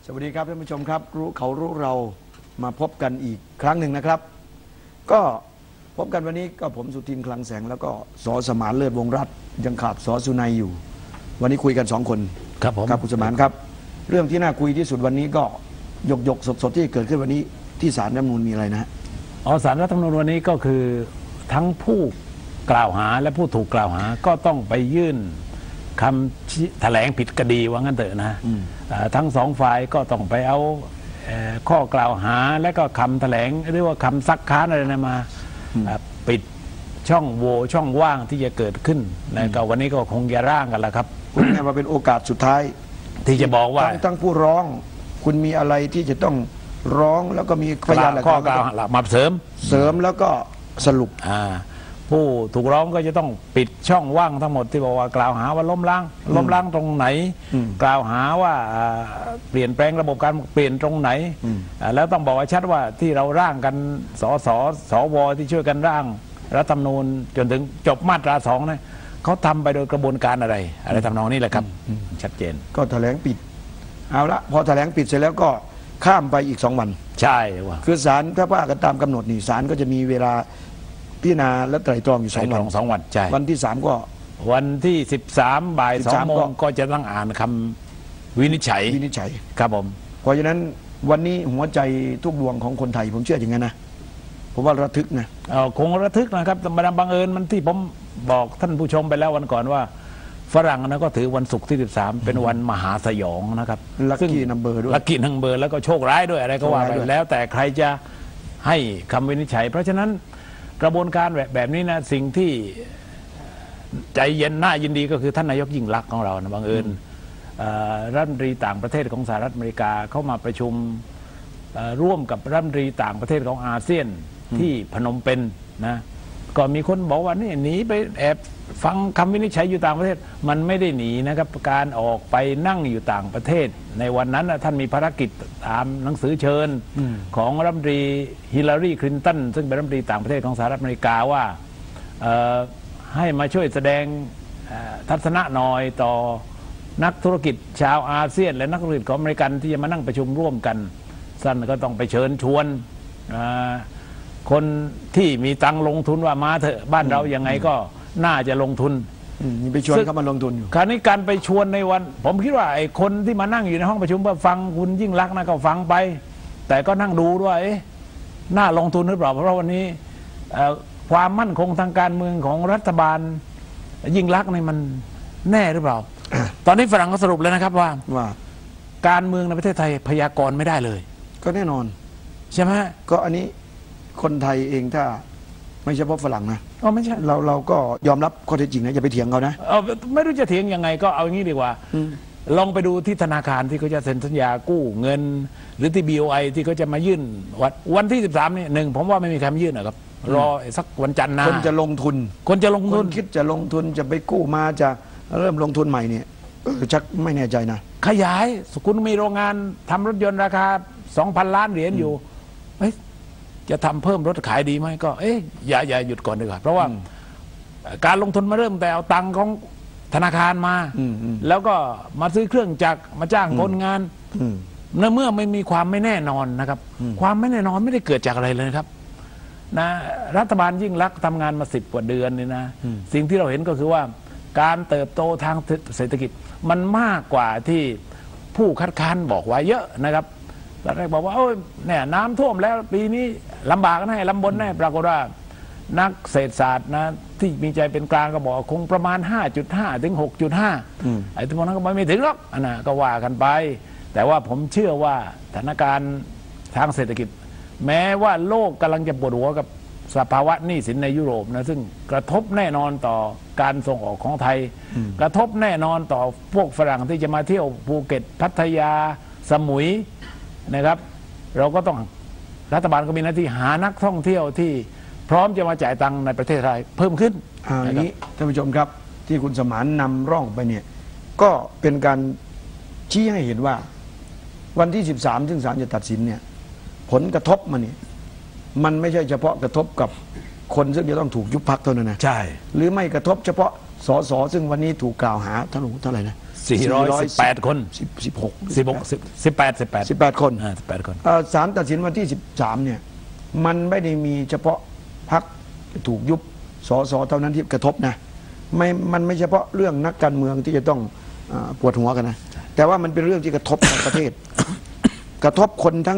สวัสดีครับท่านผู้ชมครับรู้เขารู้เรามาพบกันอีกครั้งหนึ่งนะครับก็พบกันวันนี้ก็ผมสุทินคลังแสงแล้วก็ส.สมานเลิศวงศ์รัตน์ยังขาดส.สุนัยอยู่วันนี้คุยกัน2 คนครับผมครับคุณสมานครับเรื่องที่น่าคุยที่สุดวันนี้ก็หยกสดที่เกิดขึ้นวันนี้ที่ศาลรัฐธรรมนูญมีอะไรนะศาลรัฐธรรมนูญวันนี้ก็คือทั้งผู้กล่าวหาและผู้ถูกกล่าวหาก็ต้องไปยื่นคำแถลงผิดคดีว่างั้นเถอะนะทั้งสองฝ่ายก็ต้องไปเอาข้อกล่าวหาและก็คำแถลงเรียกว่าคำซักค้านอะไรนะมาปิดช่องโหว่ช่องว่างที่จะเกิดขึ้นนะก็วันนี้ก็คงจะร่างกันแล้วครับคุณแม่ว่าเป็นโอกาสสุดท้ายที่จะบอกว่าทั้งผู้ร้องคุณมีอะไรที่จะต้องร้องแล้วก็มีพยานหลักฐานข้อกล่าวหามาเสริมแล้วก็สรุปผู้ถูกร้องก็จะต้องปิดช่องว่างทั้งหมดที่บอกว่ากล่าวหาว่าล้มล้างตรงไหนกล่าวหาว่าเปลี่ยนแปลงระบบการเปลี่ยนตรงไหนแล้วต้องบอกว่าชัดว่าที่เราร่างกันสวที่ช่วยกันร่างรัฐธรรมนูญจนถึงจบมาตรา2นะเขาทำไปโดยกระบวนการอะไรทำนองนี้แหละครับชัดเจนก็แถลงปิดเอาละพอแถลงปิดเสร็จแล้วก็ข้ามไปอีก2 วันใช่ว่าคือศาลถ้าว่ากันตามกำหนดนี่ศาลก็จะมีเวลาพิจารณาและไตร่ตรองอยู่ 2 วันใช่วันที่3ก็วันที่13บ่าย2 โมงก็จะต้องอ่านคำวินิจฉัยครับผมเพราะฉะนั้นวันนี้หัวใจทุกดวงของคนไทยผมเชื่ออย่างนั้นนะผมว่าระทึกนะคงระทึกนะครับแต่บังเอิญมันที่ผมบอกท่านผู้ชมไปแล้ววันก่อนว่าฝรั่งนะก็ถือวันศุกร์ที่13เป็นวันมหาสยองนะครับลัคกี้นัมเบอร์ด้วยลัคกี้นัมเบอร์แล้วก็โชคร้ายด้วยอะไรก็ว่าไปแล้วแต่ใครจะให้คำวินิจฉัยเพราะฉะนั้นกระบวนการแบบนี้นะสิ่งที่ใจเย็นน่ายินดีก็คือท่านนายกยิ่งลักษณ์ของเรานะบังเอิญรัฐมนตรีต่างประเทศของสหรัฐอเมริกาเข้ามาประชุมร่วมกับรัฐมนตรีต่างประเทศของอาเซียนที่พนมเปญนะก็มีคนบอกว่านี่หนีไปแอบฟังคำวินิจฉัยอยู่ต่างประเทศมันไม่ได้หนีนะครับการออกไปนั่งอยู่ต่างประเทศในวันนั้นท่านมีภารกิจตามหนังสือเชิญของรัฐมนตรีฮิลลารีคลินตันซึ่งเป็นรัฐมนตรีต่างประเทศของสหรัฐอเมริกาว่าให้มาช่วยแสดงทัศนะหน่อยต่อนักธุรกิจชาวอาเซียนและนักธุรกิจของอเมริกันที่จะมานั่งประชุมร่วมกันสั้นก็ต้องไปเชิญชวนคนที่มีตังลงทุนว่ามาเถอะบ้านเรายังไงก็น่าจะลงทุนมีไปชวนเขามาลงทุนอยู่คราวนี้การไปชวนในวันผมคิดว่าไอ้คนที่มานั่งอยู่ในห้องประชุมเพื่อฟังคุณยิ่งลักษณ์นะก็ฟังไปแต่ก็นั่งดูด้วยน่าลงทุนหรือเปล่าเพราะวันนี้ความมั่นคงทางการเมืองของรัฐบาลยิ่งลักษณ์นี่มันแน่หรือเปล่า ตอนนี้ฝรั่งก็สรุปแล้วนะครับว่าการเมืองในประเทศไทยพยากรณ์ไม่ได้เลยก็แน่นอนใช่ไหมก็อันนี้คนไทยเองถ้าไม่เฉพาะฝรั่งนะไม่ใช่เราก็ยอมรับข้อเท็จจริงนะอย่าไปเถียงเขานะไม่รู้จะเถียงยังไงก็เอางี้ดีกว่าลองไปดูที่ธนาคารที่เขาจะเซ็นสัญญากู้เงินหรือที่ BOI ที่เขาจะมายื่นวันที่13นี่ผมว่าไม่มีใครมายื่นนะครับรอสักวันจันทร์นะคนจะลงทุนคนคิดจะลงทุนจะไปกู้มาจะเริ่มลงทุนใหม่เนี่ยชักไม่แน่ใจนะขยายคุณมีโรงงานทำรถยนต์ราคา 2,000 ล้านเหรียญอยู่จะทำเพิ่มรถขายดีไหมก็อย่าหยุดก่อนดีกว่าเพราะว่าการลงทุนมาเริ่มแต่เอาตังค์ของธนาคารมาแล้วก็มาซื้อเครื่องจักรมาจ้างคนงานเมื่อไม่มีความไม่แน่นอนนะครับความไม่แน่นอนไม่ได้เกิดจากอะไรเลยครับนะรัฐบาลยิ่งลักษณ์ทำงานมา10 กว่าเดือนนี่นะสิ่งที่เราเห็นก็คือว่าการเติบโตทางเศรษฐกิจมันมากกว่าที่ผู้คัดค้านบอกไว้เยอะนะครับตอนแรกบอกว่าเนี่ยน้ำท่วมแล้วปีนี้ลำบากแน่ลำบนแน่ปรากฏว่านักเศรษฐศาสตร์นะที่มีใจเป็นกลางก็บอกคงประมาณ 5.5 ถึง 6.5 ไอ้ทั้งหมดนั้นก็ไม่ถึงหรอกนะก็ว่ากันไปแต่ว่าผมเชื่อว่าสถานการณ์ทางเศรษฐกิจแม้ว่าโลกกำลังจะปวดหัวกับสภาวะหนี้สินในยุโรปนะซึ่งกระทบแน่นอนต่อการส่งออกของไทยกระทบแน่นอนต่อพวกฝรั่งที่จะมาเที่ยวภูเก็ตพัทยาสมุยนะครับเราก็ต้องรัฐบาลก็มีหน้าที่หานักท่องเที่ยวที่พร้อมจะมาจ่ายตังค์ในประเทศไทยเพิ่มขึ้นอย่างนี้ท่านผู้ชมครับที่คุณสมานนำร่องไปเนี่ยก็เป็นการชี้ให้เห็นว่าวันที่13ซึ่งศาลจะตัดสินเนี่ยผลกระทบมันไม่ใช่เฉพาะกระทบกับคนซึ่งจะต้องถูกยุบพรรคเท่านั้นนะใช่หรือไม่กระทบเฉพาะสซึ่งวันนี้ถูกกล่าวหาเท่าไหร่นะ 418 คน 18 คน 18 คนศาลตัดสินวันที่13เนี่ยมันไม่ได้มีเฉพาะพรรคถูกยุบสเท่านั้นที่กระทบนะมันไม่เฉพาะเรื่องนักการเมืองที่จะต้องปวดหัวกันนะแต่ว่ามันเป็นเรื่องที่กระทบทั้งประเทศ กระทบคนทั้ง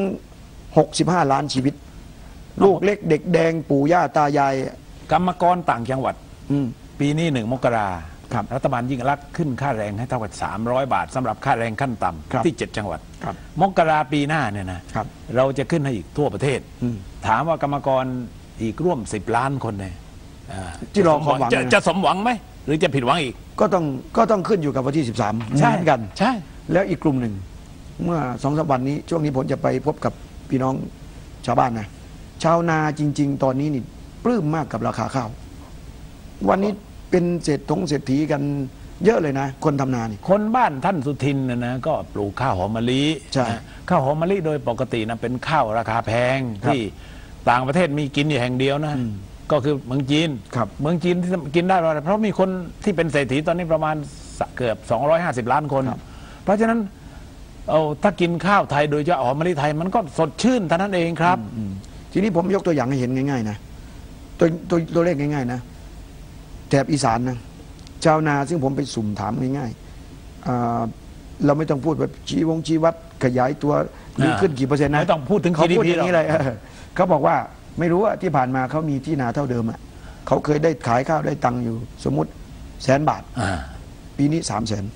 65 ล้านชีวิตลูกเล็กเด็กแดงปู่ย่าตายายกรรมกรต่างจังหวัดปีนี้1 มกราคมรัฐบาลยิ่งรักษณ์ขึ้นค่าแรงให้เท่ากับ300 บาทสำหรับค่าแรงขั้นต่ำที่7 จังหวัดมกราปีหน้าเนี่ยนะเราจะขึ้นให้อีกทั่วประเทศถามว่ากรรมกรอีกร่วม10 ล้านคนเนี่ยที่รอความหวังจะสมหวังไหมหรือจะผิดหวังอีกก็ต้องขึ้นอยู่กับวันที่13ใช่กันใช่แล้วอีกกลุ่มหนึ่งเมื่อ2-3 วันนี้ช่วงนี้ผมจะไปพบกับพี่น้องชาวบ้านนะชาวนาจริงๆตอนนี้นี่ปลื้มมากกับราคาข้าววันนี้เป็นเศรษฐีกันเยอะเลยนะคนทำนานี่คนบ้านท่านสุทินนะก็ปลูกข้าวหอมมะลิข้าวหอมมะลิโดยปกตินะเป็นข้าวราคาแพงที่ต่างประเทศมีกินอยู่แห่งเดียวนะก็คือเมืองจีนเมืองจีนที่กินได้เพราะมีคนที่เป็นเศรษฐีตอนนี้ประมาณเกือบ250 ล้านคนเพราะฉะนั้นถ้ากินข้าวไทยโดยเฉพาะหอมมะลิไทยมันก็สดชื่นเท่านั้นเองครับทีนี้ผมยกตัวอย่างให้เห็นง่ายๆนะตัวเลขง่ายๆนะแถบอีสานนะชาวนาซึ่งผมไปสุ่มถามง่ายๆเราไม่ต้องพูดแบบชีวัดขยายตัวหรือขึ้นกี่เปอร์เซ็นต์นะไม่ต้องพูดถึง GDP อย่างนี้เลยเขาบอกว่าไม่รู้ว่าที่ผ่านมาเขามีที่นาเท่าเดิมอ่ะเขาเคยได้ขายข้าวได้ตังค์อยู่สมมติ100,000 บาทปีนี้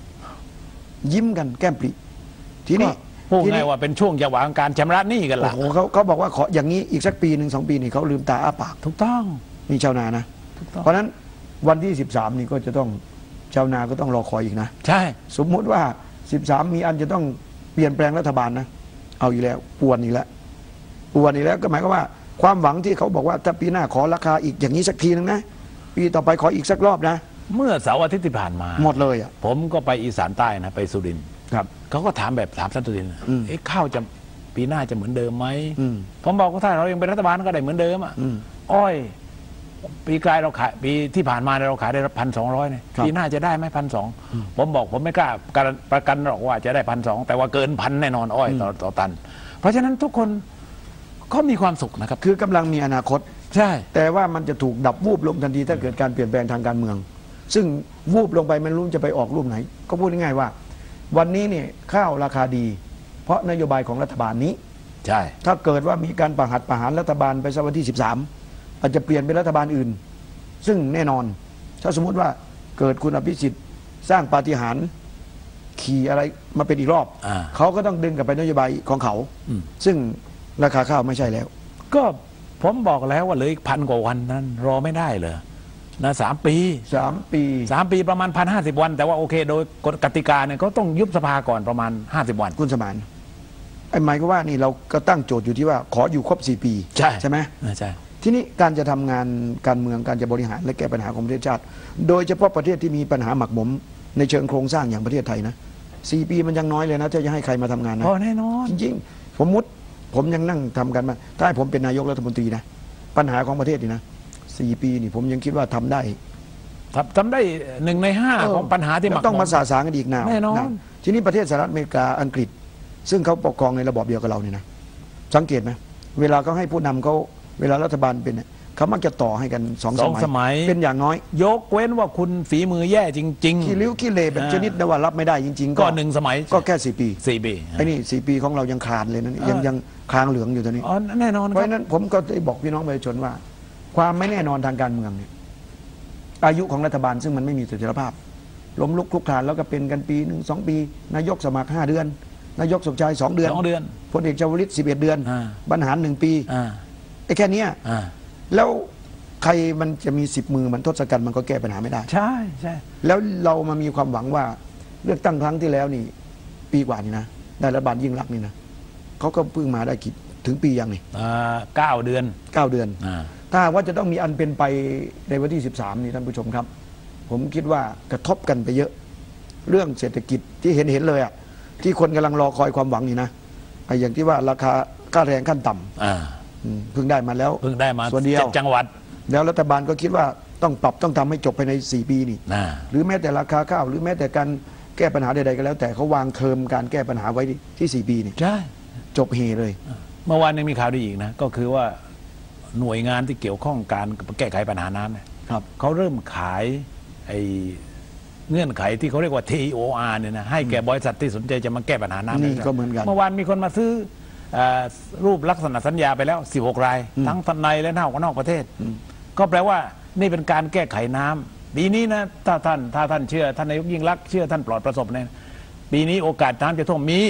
300,000ยิ้มกันแก้มปริทีนี้พูดง่ายว่าเป็นช่วงจังหวะการชำระหนี้กันละเขาบอกว่าขออย่างนี้อีกสักปี1-2 ปีนี่เขาลืมตาอ้าปากถูกต้องมีชาวนานะเพราะฉะนั้นวันที่13นี่ก็จะต้องชาวนาก็ต้องรอคอยอีกนะใช่สมมุติว่า13มีอันจะต้องเปลี่ยนแปลงรัฐบาลนะเอาอีกแล้วปวนอีกแล้วก็หมายความว่าความหวังที่เขาบอกว่าถ้าปีหน้าขอราคาอีกอย่างนี้สักทีนึงนะปีต่อไปขออีกสักรอบนะเมื่อเสาร์อาทิตย์ที่ผ่านมาหมดเลยอ่ะผมก็ไปอีสานใต้นะไปสุรินทร์ครับเขาก็ถามแบบถามท่านสุรินทร์ข้าวจะปีหน้าจะเหมือนเดิมไหมผมบอกว่าถ้าเรายังเป็นรัฐบาลก็ได้เหมือนเดิมอ่ะอ้อยปีกลายเราขายปีที่ผ่านมาเราขายได้1,200เนี่ยปีหน้าจะได้ไหม1,200ผมบอกผมไม่กล้าประกันหรอกว่าจะได้1,200แต่ว่าเกิน1,000แน่นอนอ้อยต่อตันเพราะฉะนั้นทุกคนเขามีความสุขนะครับคือกำลังมีอนาคตใช่แต่ว่ามันจะถูกดับวูบลงทันทีถ้าเกิดการเปลี่ยนแปลงทางการเมืองซึ่งวูบลงไปไม่รู้จะไปออกรูปไหนก็พูดง่ายๆว่าวันนี้เนี่ยข้าวราคาดีเพราะนโยบายของรัฐบาลนี้ใช่ถ้าเกิดว่ามีการประหารรัฐบาลไปสักวันที่13อาจจะเปลี่ยนเป็นรัฐบาลอื่นซึ่งแน่นอนถ้าสมมุติว่าเกิดคุณอภิสิทธิ์สร้างปาฏิหาริย์ขี่อะไรมาเป็นอีกรอบเขาก็ต้องดึงกลับไปนโยบายของเขาซึ่งราคาข้าวไม่ใช่แล้วก็ผมบอกแล้วว่าเหลืออีก1,000 กว่าวันนั้นรอไม่ได้เลยนะ3 ปีประมาณ1,050 วันแต่ว่าโอเคโดยกติกาเนี่ยเขาต้องยุบสภาก่อนประมาณ50 วันคุณสมานไอ้หมายก็ว่านี่เราก็ตั้งโจทย์อยู่ที่ว่าขออยู่ครบ4 ปีใช่ไหมใช่ทีนี้การจะทำงานการเมืองการจะบริหารและแก้ปัญหาของประเทศชาติโดยเฉพาะประเทศที่มีปัญหาหมักหมมในเชิงโครงสร้างอย่างประเทศไทยนะ4 ปีมันยังน้อยเลยนะถ้าจะให้ใครมาทำงานนะแน่นอนจริงๆผมยังนั่งทำกันมาถ้าให้ผมเป็นนายกรัฐมนตรีนะปัญหาของประเทศนี่นะ4 ปีนี่ผมยังคิดว่าทำได้ 1 ใน 5ของปัญหาที่ต้องมาสาสางกันอีกแน่นอนทีนี้ประเทศสหรัฐอเมริกาอังกฤษซึ่งเขาปกครองในระบอบเดียวกับเราเนี่ยนะสังเกตไหมเวลาเขาให้ผู้นำเขาเวลารัฐบาลเป็นเขามักจะต่อให้กัน2 สมัยเป็นอย่างน้อยยกเว้นว่าคุณฝีมือแย่จริงๆขี้ริ้วขี้เลแบบชนิดว่ารับไม่ได้จริงๆก็1 สมัยก็แค่4 ปีไอ้นี่4 ปีของเรายังขาดเลยนะยังคลางเหลืองอยู่ตอนนี้แน่นอนเพราะฉะนั้นผมก็ได้บอกพี่น้องประชาชนว่าความไม่แน่นอนทางการเมืองเนี่ยอายุของรัฐบาลซึ่งมันไม่มีเสถียรภาพล้มลุกคลุกคลานแล้วก็เป็นกันปี1 2 ปีนายกสมัคร5 เดือนนายกสมชาย2 เดือนพลเอกชวลิต11 เดือนบรรหาร1 ปีไอ้แค่นี้แล้วใครมันจะมี10 มือมันทศกัณฐ์มันก็แก้ปัญหาไม่ได้ใช่แล้วเรามามีความหวังว่าเลือกตั้งครั้งที่แล้วนี่ปีกว่านี่นะได้รัฐบาลยิ่งรักนี่นะเขาก็เพิ่งมาได้กี่ถึงปียังนี่ 9 เดือนถ้าว่าจะต้องมีอันเป็นไปในวันที่13นี่ท่านผู้ชมครับผมคิดว่ากระทบกันไปเยอะเรื่องเศรษฐกิจที่เห็นเลยอ่ะที่คนกำลังรอคอยความหวังนี่นะอย่างที่ว่าราคาค่าแรงขั้นต่ำเพิ่งได้มาแล้วส่วนเดียว7 จังหวัดแล้วรัฐบาลก็คิดว่าต้องปรับต้องทำให้จบภายใน4 ปีนี่หรือแม้แต่ราคาข้าวหรือแม้แต่การแก้ปัญหาใดๆก็แล้วแต่เขาวางเทอมการแก้ปัญหาไว้ที่4 ปีนี่ใช่จบเฮเลยเมื่อวานยังมีข่าวดีอีกนะก็คือว่าหน่วยงานที่เกี่ยวข้องการแก้ไขปัญหาน้ำเนี่ยเขาเริ่มขายไอเงื่อนไขที่เขาเรียกว่า TOR เนี่ยนะให้แก่บริษัทที่สนใจจะมาแก้ปัญหาน้ำนี่ก็เหมือนกันเมื่อวานมีคนมาซื้อรูปลักษณะสัญญาไปแล้ว16 รายทั้งในและนอกประเทศก็แปลว่านี่เป็นการแก้ไขน้ำปีนี้นะถ้าท่านเชื่อท่านนายกยิ่งลักษณ์เชื่อท่านปลอดประสบเนี่ยปีนี้โอกาสน้ำจะท่วมมี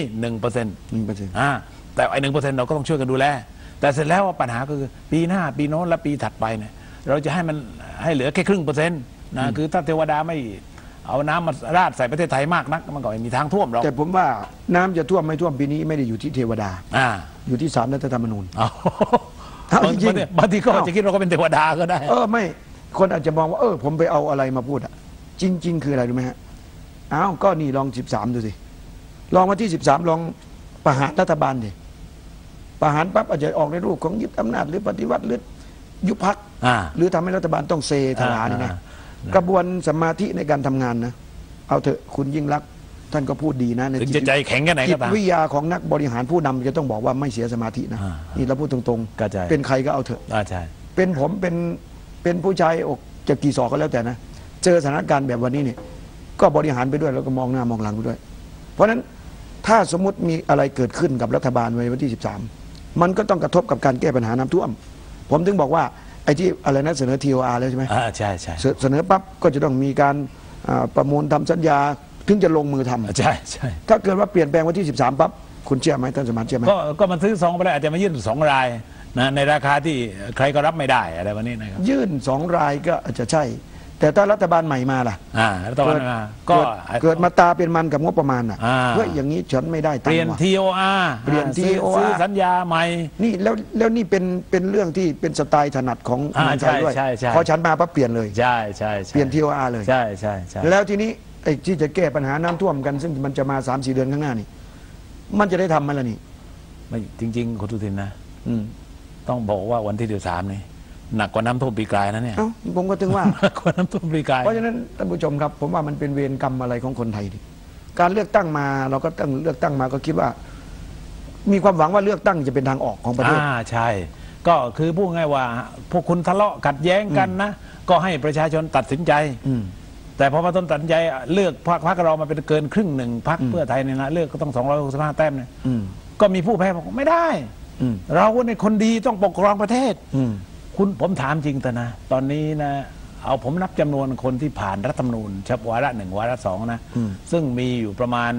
1%แต่ไอ้ 1% เราก็ต้องช่วยกันดูแลแต่เสร็จแล้วว่าปัญหาก็คือปีหน้าปีโน้นและปีถัดไปเนี่ยเราจะให้มันให้เหลือแค่0.5%นะคือถ้าเทวดาไม่เอาน้ำมาราดใส่ประเทศไทยมากนักมันก็ไม่มีทางท่วมหรอกแต่ผมว่าน้ำจะท่วมไม่ท่วมปีนี้ไม่ได้อยู่ที่เทวดาอยู่ที่ศาลรัฐธรรมนูญบางทีก็จะคิดว่าเขาเป็นเทวดาก็ได้ไม่คนอาจจะมองว่าผมไปเอาอะไรมาพูดจริงๆคืออะไรรู้ไหมฮะก็นี่ลอง13ดูสิลองมาที่13ลองประหารรัฐบาลดิประหารปั๊บอาจจะออกในรูปของยึดอำนาจหรือปฏิวัติหรือยุบพรรคหรือทำให้รัฐบาลต้องเซถลานี่นะกระบวนสมาธิในการทำงานนะเอาเถอะคุณยิ่งรักษณ์ท่านก็พูดดีนะในจิตใจแข็งแค่ไหนก็ตามจิตวิทยาของนักบริหารผู้นำจะต้องบอกว่าไม่เสียสมาธินะนี่เราพูดตรงๆเป็นใครก็เอาเถอะเป็นผมเป็นผู้ชายอกจะกี่ศอกก็แล้วแต่นะเจอสถานการณ์แบบวันนี้เนี่ยก็บริหารไปด้วยแล้วก็มองหน้ามองหลังไปด้วยเพราะฉะนั้นถ้าสมมติมีอะไรเกิดขึ้นกับรัฐบาลในวันที่13มันก็ต้องกระทบกับการแก้ปัญหาน้ำท่วมผมถึงบอกว่าไอ้ที่อะไรนะเสนอ TOR แล้วใช่ไหมใช่เสนอปั๊บก็จะต้องมีการประมูลทำสัญญาถึงจะลงมือทำใช่ถ้าเกิดว่าเปลี่ยนแปลงวันที่13ปั๊บคุณเชื่อไหมท่านสมานเชื่อไหมก็มันซื้อ2ไปแล้วอาจจะมายื่น2 รายนะในราคาที่ใครก็รับไม่ได้อะไรวันนี้นะครับยื่น2 รายก็อาจจะใช่แต่ถ้ารัฐบาลใหม่มาล่ะรัฐบาลมาก็เกิดมาตาเป็นมันกับงบประมาณเฮ้ยอย่างนี้ฉันไม่ได้เปลี่ยน TOR เปลี่ยน TOR ซื้อสัญญาใหม่นี่แล้วนี่เป็นเรื่องที่เป็นสไตล์ถนัดของคนไทยด้วยพอฉันมาปั๊บเปลี่ยนเลยใช่เปลี่ยน TOR เลยใช่แล้วทีนี้ไอ้ที่จะแก้ปัญหาน้ำท่วมกันซึ่งมันจะมา 3-4 เดือนข้างหน้านี่มันจะได้ทำมั้ยล่ะนี่ไม่จริงๆคุณสุทินนะต้องบอกว่าวันที่13นี่หนักกว่าน้ำท่วมปีกลายนะเนี่ยผมก็ถึงว่าหนักกว่าน้ำท่วมปีกลายเพราะฉะนั้นท่านผู้ชมครับผมว่ามันเป็นเวรกรรมอะไรของคนไทยดิการเลือกตั้งมาเราก็ตั้งเลือกตั้งมาก็คิดว่ามีความหวังว่าเลือกตั้งจะเป็นทางออกของประเทศใช่ก็คือพูดง่ายว่าพวกคุณทะเลาะขัดแย้งกันนะก็ให้ประชาชนตัดสินใจแต่พอมาต้นตัดสินใจเลือกพรรคเรามาเป็นเกินครึ่งหนึ่งพรรคเพื่อไทยเนี่ยนะเลือกก็ต้อง265 แต้มเนี่ยก็มีผู้แพ้บอกไม่ได้เราในคนดีต้องปกครองประเทศผมถามจริงแต่นะตอนนี้นะเอาผมนับจำนวนคนที่ผ่านรัฐธรรมนูญเฉพาะวาระ1วาระ2นะซึ่งมีอยู่ประมาณ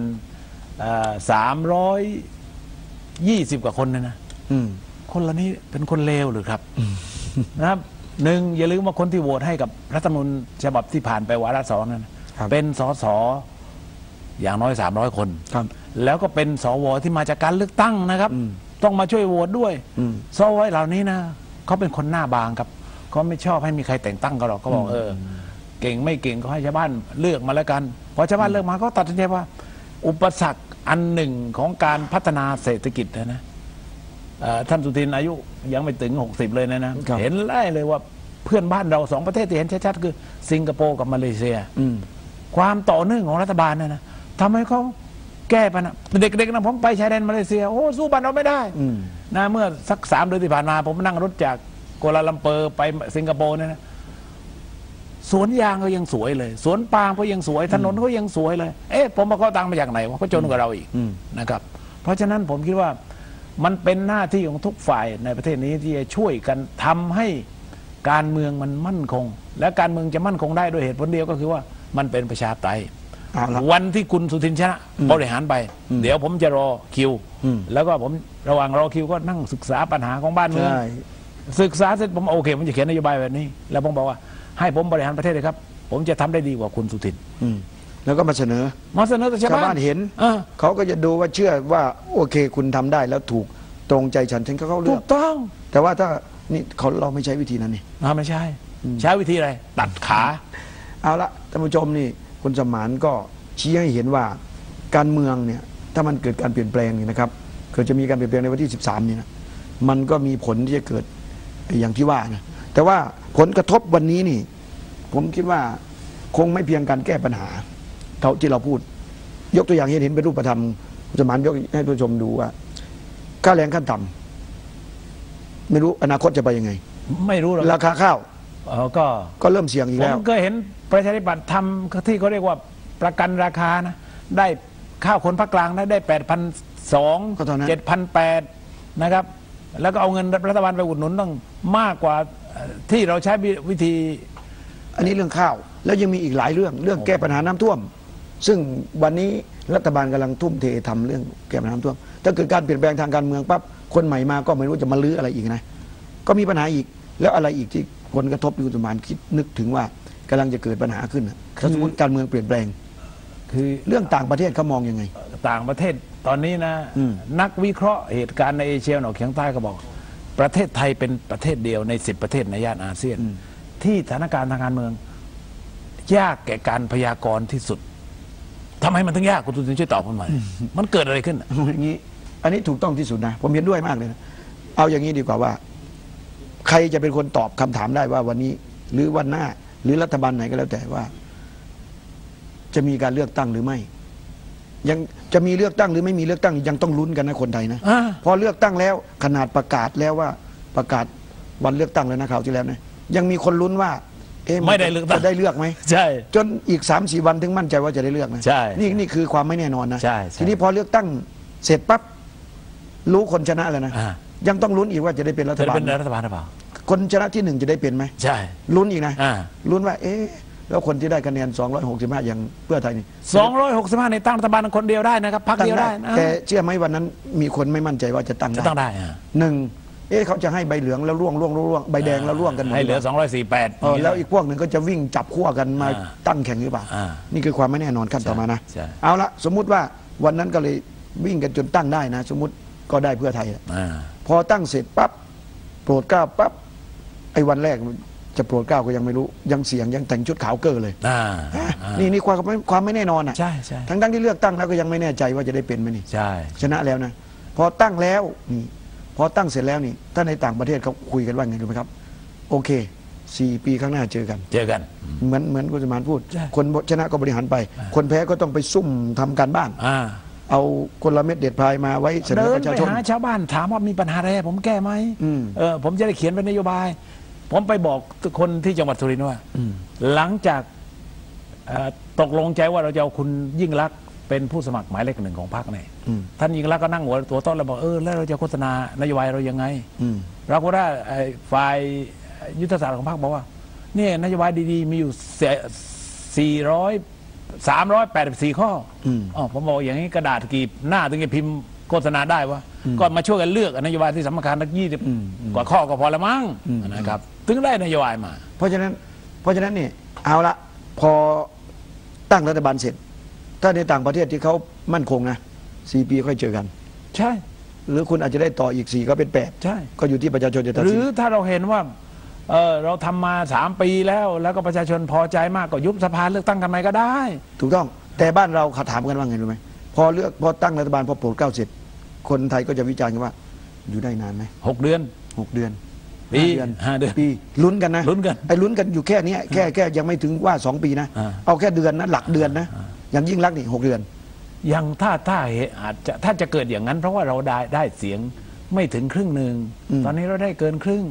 320 กว่าคนนะคนเหล่านี้เป็นคนเลวหรือครับนะครับ1อย่าลืมว่าคนที่โหวตให้กับรัฐธรรมนูญฉบับที่ผ่านไปวาระ2นั้นเป็นสสอย่างน้อย300 คนแล้วก็เป็นสวที่มาจากการเลือกตั้งนะครับต้องมาช่วยโหวตด้วยสวเหล่านี้นะเขาเป็นคนหน้าบางครับเขาไม่ชอบให้มีใครแต่งตั้งเขาหรอกเขาบอกเก่งไม่เก่งก็ให้ชาวบ้านเลือกมาแล้วกันพอชาวบ้านเลือกมาก็ตัดสินใจว่าอุปสรรคอันหนึ่งของการพัฒนาเศรษฐกิจนะท่านสุทินอายุยังไม่ถึง60เลยนะเห็นได้เลยว่าเพื่อนบ้านเรา2 ประเทศที่เห็นชัดๆคือสิงคโปร์กับมาเลเซียความต่อเนื่องของรัฐบาลนะทำให้เขาแก้ปัญหาเด็กๆนะผมไปชายแดนมาเลเซียโอ้สู้บ้านเราไม่ได้นะเมื่อสัก3 เดือนที่ผ่านมาผมนั่งรถจากกัวลาลัมเปอร์ไปสิงคโปร์เนี่ยนะสวนยางก็ยังสวยเลยสวนปาล์มก็ยังสวยถนนก็ยังสวยเลยผมมาขอตังค์มาจากไหนวะก็จนกว่าเราอีกนะครับเพราะฉะนั้นผมคิดว่ามันเป็นหน้าที่ของทุกฝ่ายในประเทศนี้ที่จะช่วยกันทำให้การเมืองมันมั่นคงและการเมืองจะมั่นคงได้ด้วยเหตุผลเดียวก็คือว่ามันเป็นประชาธิปไตยวันที่คุณสุทินชนะบริหารไปเดี๋ยวผมจะรอคิวแล้วก็ผมระหว่างรอคิวก็นั่งศึกษาปัญหาของบ้านเมืองศึกษาเสร็จผมโอเคผมจะเขียนนโยบายแบบนี้แล้วผมบอกว่าให้ผมบริหารประเทศเลยครับผมจะทำได้ดีกว่าคุณสุทินแล้วก็มาเสนอแต่ชาวบ้านเห็นเขาก็จะดูว่าเชื่อว่าโอเคคุณทำได้แล้วถูกตรงใจฉันเขาเลือกถูกต้องแต่ว่าถ้านี่เราไม่ใช้วิธีนั้นนี่ไม่ใช่ใช้วิธีอะไรตัดขาเอาละท่านผู้ชมนี่คุณสมานก็ชี้ให้เห็นว่าการเมืองเนี่ยถ้ามันเกิดการเปลี่ยนแปลงนี่นะครับเกิดจะมีการเปลี่ยนแปลงในวันที่13นี่นะมันก็มีผลที่จะเกิดอย่างที่ว่านะแต่ว่าผลกระทบวันนี้นี่ผมคิดว่าคงไม่เพียงการแก้ปัญหาเท่าที่เราพูด ยกตัวอย่างเห็นเป็นรูปธรรมสมานยกให้ผู้ชมดูว่าค่าแรงขั้นต่ำไม่รู้อนาคตจะไปยังไงไม่รู้หรอกราคาข้าวก็เริ่มเสี่ยงอีกแล้วผมเคยเห็นประชาธิปัตย์ทำที่เขาเรียกว่าประกันราคานะได้ข้าวคนภาคกลางได้8,200 7,800นะครับแล้วก็เอาเงินรัฐบาลไปอุดหนุนต้องมากกว่าที่เราใช้วิธีอันนี้เรื่องข้าวแล้วยังมีอีกหลายเรื่องแก้ปัญหาน้ำท่วมซึ่งวันนี้รัฐบาลกำลังทุ่มเททำเรื่องแก้ปัญหาน้ำท่วมถ้าเกิดการเปลี่ยนแปลงทางการเมืองปั๊บคนใหม่มาก็ไม่รู้จะมาลื้ออะไรอีกนะก็มีปัญหาอีกแล้วอะไรอีกที่ผลกระทบที่คุณสมานคิดนึกถึงว่ากำลังจะเกิดปัญหาขึ้นถ้าสมมติการเมืองเปลี่ยนแปลงคือเรื่องต่างประเทศเขามองยังไงต่างประเทศตอนนี้นะนักวิเคราะห์เหตุการณ์ในเอเชียตะวันออกเฉียงใต้ก็บอกประเทศไทยเป็นประเทศเดียวใน10ประเทศในย่านอาเซียนที่สถานการณ์ทางการเมืองยากแก่การพยากรณ์ที่สุดทำไมมันถึงยากคุณตุนช่วยตอบผมหน่อยมันเกิดอะไรขึ้นอย่างนี้อันนี้ถูกต้องที่สุดนะผมเห็นด้วยมากเลยนะเอาอย่างนี้ดีกว่าว่าใครจะเป็นคนตอบคำถามได้ว่าวันนี้หรือวันหน้าหรือรัฐบาลไหนก็แล้วแต่ว่าจะมีการเลือกตั้งหรือไม่ยังจะมีเลือกตั้งหรือไม่มีเลือกตั้งยังต้องลุ้นกันนะคนไทยนะพอเลือกตั้งแล้วขนาดประกาศแล้วว่าประกาศวันเลือกตั้งแล้วนะคราวที่แล้วนะยังมีคนลุ้นว่าไม่ได้เลือกจะได้เลือกไหมใช่จนอีก3-4 วันถึงมั่นใจว่าจะได้เลือกนะใช่นี่คือความไม่แน่นอนนะใช่ทีนี้พอเลือกตั้งเสร็จปั๊บรู้คนชนะแล้วนะยังต้องลุ้นอีกว่าจะได้เป็นรัฐบาลหรือเปล่าคนชนะที่1จะได้เป็นไหมใช่ลุ้นอีกนะลุ้นว่าแล้วคนที่ได้คะแนน265อย่างเพื่อไทยนี่ 265ในตั้งรัฐบาลคนเดียวได้นะครับพรรคเดียวได้แต่เชื่อไหมวันนั้นมีคนไม่มั่นใจว่าจะตั้งได้หนึ่งเขาจะให้ใบเหลืองแล้วร่วงใบแดงแล้วร่วงกันหมดให้เหลือ248 แล้วอีกพวกหนึ่งก็จะวิ่งจับขั้วกันมาตั้งแข่งหรือเปล่านี่คือความไม่แน่นอนขั้นต่อมานะเอาละสมมุติว่าวันนั้นก็เลยวิ่งกันจนตั้งได้นะสมมุติก็ได้เพื่อไทยพอตั้งเสร็จปั๊บโปรดเกล้าปั๊บไอ้วันแรกจะโปรดเกล้าก็ยังไม่รู้ยังเสียงยังแต่งชุดขาวเกอเลยนี่ความไม่แน่นอนอ่ะทั้งที่เลือกตั้งแล้วก็ยังไม่แน่ใจว่าจะได้เป็นไหมนี่ชนะแล้วนะพอตั้งแล้วนี่พอตั้งเสร็จแล้วนี่ถ้าในต่างประเทศเขาคุยกันว่าไงรู้ไหมครับโอเค4 ปีข้างหน้าเจอกันเหมือนคุณสมานพูดคนชนะก็บริหารไปคนแพ้ก็ต้องไปซุ่มทำการบ้านเอาคนละเม็ดเด็ดพายมาไว้เสนอประชาชนเดินไปหาชาวบ้านถามว่ามีปัญหาอะไรผมแก้ไหมผมจะได้เขียนเป็นนโยบายผมไปบอกคนที่จังหวัดสุรินทร์ว่าหลังจากตกลงใจว่าเราจะเอาคุณยิ่งลักษณ์เป็นผู้สมัครหมายเลข 1ของพรรคเนี่ยท่านยิ่งลักษณ์ก็นั่งหัวตัวโต๊ะแล้วบอกแล้วเราจะโฆษณานโยบายเรายังไงเราก็ได้ฝ่ายยุทธศาสตร์ของพรรคบอกว่าเนี่ยนโยบายดีๆมีอยู่384 ข้อผมบอกอย่างนี้กระดาษกี่หน้าถึงจะพิมพ์โฆษณาได้วะก็มาช่วยกันเลือกนโยบายที่สำคัญสัก20 กว่าข้อก็พอละมั้งนะครับถึงได้นโยบายมาเพราะฉะนั้นนี่เอาละพอตั้งรัฐบาลเสร็จถ้าในต่างประเทศที่เขามั่นคงนะ4 ปีค่อยเจอกันใช่หรือคุณอาจจะได้ต่ออีก4ก็เป็น8 ใช่ก็อยู่ที่ประชาชนจะตัดสินหรือถ้าเราเห็นว่าเราทำมา3 ปีแล้วก็ประชาชนพอใจมากก็ยุบสภาเลือกตั้งกันใหม่ก็ได้ถูกต้องแต่บ้านเราถามกันว่าไงรู้ไหมพอตั้งรัฐบาลพอโปรดเกล้าเสร็จคนไทยก็จะวิจารณ์กันว่าอยู่ได้นานไหม 6 เดือนปี5 เดือนปีลุ้นกันนะลุ้นกันอยู่แค่นี้แค่ยังไม่ถึงว่า2 ปีนะเอาแค่เดือนนะหลักเดือนนะอย่างยิ่งลักษณ์นี่6 เดือนยังถ้าอาจจะถ้าจะเกิดอย่างนั้นเพราะว่าเราได้เสียงไม่ถึงครึ่งหนึ่งตอนนี้เราได้เกินครึ่ง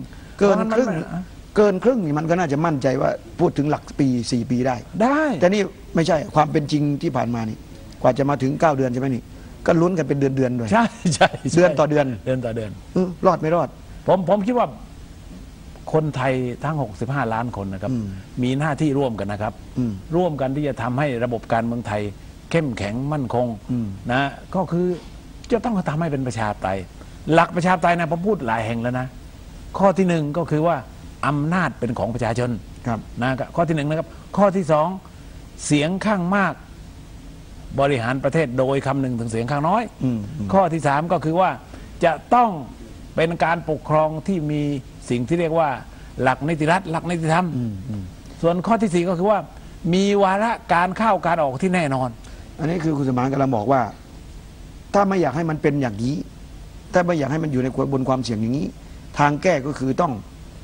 นี่มันก็น่าจะมั่นใจว่าพูดถึงหลักปี4 ปีได้แต่นี่ไม่ใช่ความเป็นจริงที่ผ่านมานี่กว่าจะมาถึง9 เดือนใช่ไหมนี่ก็ลุ้นกันเป็นเดือนด้วยใช่เดือนต่อเดือนรอดไม่รอดผมคิดว่าคนไทยทั้ง65 ล้านคนนะครับมีหน้าที่ร่วมกันนะครับร่วมกันที่จะทำให้ระบบการเมืองไทยเข้มแข็งมั่นคงนะก็คือจะต้องทำให้เป็นประชาธิปไตยหลักประชาธิปไตยนะผมพูดหลายแห่งแล้วนะข้อที่1ก็คือว่าอำนาจเป็นของประชาชนนะข้อที่1นะครับข้อที่2เสียงข้างมากบริหารประเทศโดยคำนึงถึงเสียงข้างน้อยข้อที่3ก็คือว่าจะต้องเป็นการปกครองที่มีสิ่งที่เรียกว่าหลักนิติรัฐหลักนิติธรรมส่วนข้อที่4ก็คือว่ามีวาระการเข้าการออกที่แน่นอนอันนี้คือคุณสมานกำลังบอกว่าถ้าไม่อยากให้มันเป็นอย่างนี้ถ้าไม่อยากให้มันอยู่ในบนความเสี่ยงอย่างนี้ทางแก้ก็คือต้อง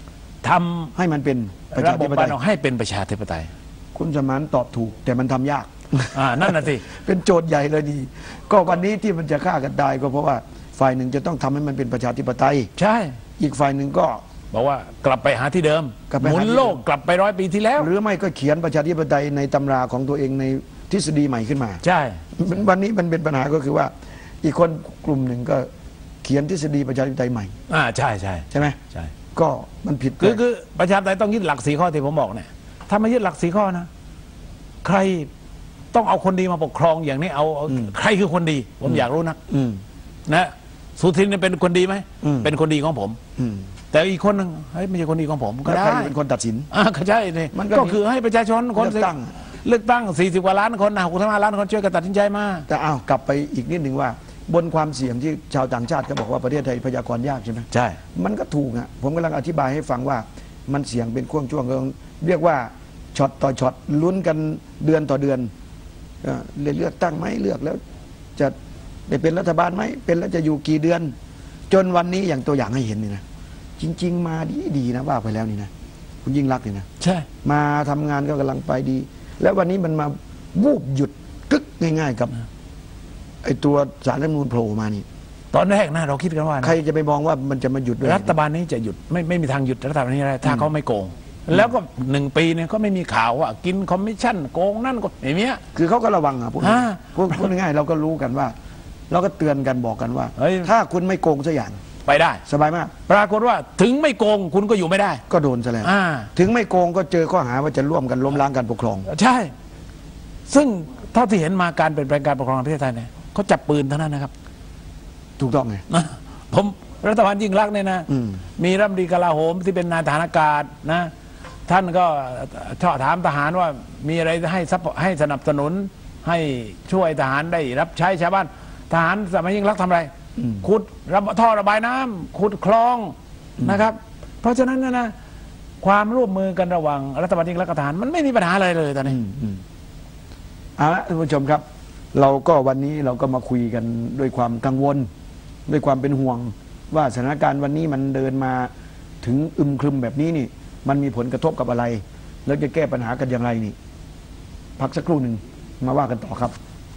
ทำให้มันเป็นประระชาบธิบปไตบ้านยเราให้เป็นประชาธิปไตยคุณสมานตอบถูกแต่มันทำยากนั่นน่ะสิเป็นโจทย์ใหญ่เลยนี่ก็วันนี้ที่มันจะฆ่ากันตายก็เพราะว่าฝ่ายหนึ่งจะต้องทำให้มันเป็นประชาธิปไตยใช่อีกฝ่ายหนึ่งก็บอกว่ากลับไปหาที่เดิมกลับไปหหามุนที่เดิมโลกกลับไป100 ปีที่แล้วหรือไม่ก็เขียนประชาธิปไตยในตำราของตัวเองในทฤษฎีใหม่ขึ้นมาใช่วันนี้มันเป็นปัญหาก็คือว่า อีกคนกลุ่มหนึ่งก็เขียนทฤษฎีประชาธิปไตยใหม่ใช่ใช่ใช่ไหมใช่ก็มันผิดคือประชาธิปไตยต้องยึดหลัก4 ข้อที่ผมบอกเนี่ยถ้าไม่ยึดหลัก4 ข้อนะใครต้องเอาคนดีมาปกครองอย่างนี้เอาใครคือคนดี ผมอยากรู้นักอืมนะสุทินเนี่ยเป็นคนดีไหมอืมเป็นคนดีของผมอืมแต่อีกคนหนึงเฮ้ยไม่ใช่คนดีของผมก็แล้วได้ใครเป็นคนตัดสินก็ใช่เนี่ยมันก็ก็คือให้ประชาชนคนเลือกตั้งเลือกตั้ง40 กว่าล้านคนนะ65 ล้านคนช่วยกันตัดสินใจมาแต่อ้าวกลับไปอีกนิดหนึ่งว่า บนความเสี่ยงที่ชาวต่างชาติเขาบอกว่าประเทศไทยพยากรณ์ยากใช่ไหมใช่มันก็ถูกอ่ะผมกำลังอธิบายให้ฟังว่ามันเสี่ยงเป็นช่วงเรียกว่าช็อตต่อช็อตลุ้นกันเดือนต่อเดือนเลือกตั้งไหมเลือกแล้วจะได้เป็นรัฐบาลไหมเป็นแล้วจะอยู่กี่เดือน จนวันนี้อย่างตัวอย่างให้เห็นนี่นะจริง ๆ มาดีนะว่าไปแล้วนี่นะคุณยิ่งรักษณ์นี่นะใช่มาทำงานก็กำลังไปดี แล้ววันนี้มันมาวูบหยุดกึกง่าย ๆ กับไอ้ตัวสารรัฐธรรมนูญโผล่มานี่ตอนแรกนะเราคิดกันว่านะใครจะไปมองว่ามันจะมาหยุดด้วยรัฐบาลนี้จะหยุดไม่มีทางหยุดรัฐบาลนี้ได้ถ้าเขาไม่โกง แล้วก็1 ปีเนี่ยก็ไม่มีข่าวว่ากินคอมมิชชั่นโกงนั่นก็อย่างเงี้ยคือเขาก็ระวังอ่ะพูดอ่าพูดง่ายๆเราก็รู้กันว่า เราก็เตือนกันบอกกันว่าเฮ้ยถ้าคุณไม่โกงสักอย่างไปได้สบายมากปรากฏว่าถึงไม่โกงคุณก็อยู่ไม่ได้ก็โดนซะแล้วอ่าถึงไม่โกงก็เจอข้อหาว่าจะร่วมกันล้มล้างการปกครองใช่ ซึ่งเท่าที่เห็นมาการเปลี่ยนแปลงการปกครองในประเทศไทยเนี่ยเขาจับปืนเท่านั้นนะครับถูกต้องไงผมรัฐบาลยิ่งรักษณ์เนี่ยนะอืมมีรัฐมนตรีกลาโหมที่เป็นนายทหารอากาศนะ ท่านก็ชอบถามทหารว่ามีอะไรให้สนับสนุนให้ช่วยทหารได้รับใช้ชาวบ้านทหารสมัยยิ่งรักษณ์ทำอะไรขุดท่อระบายน้ำขุดคลองนะครับ เพราะฉะนั้นนะความร่วมมือกันระหว่างรัฐบาลยิ่งรักษณ์กับทหารมันไม่มีปัญหาอะไรเลยตอนนี้เอาละท่านผู้ชมครับ เราก็วันนี้เราก็มาคุยกันด้วยความกังวล ด้วยความเป็นห่วง ว่าสถานการณ์วันนี้มันเดินมาถึงอึมครึมแบบนี้นี่ มันมีผลกระทบกับอะไร แล้วจะแก้ปัญหากันอย่างไรนี่ พักสักครู่หนึ่งมาว่ากันต่อครับ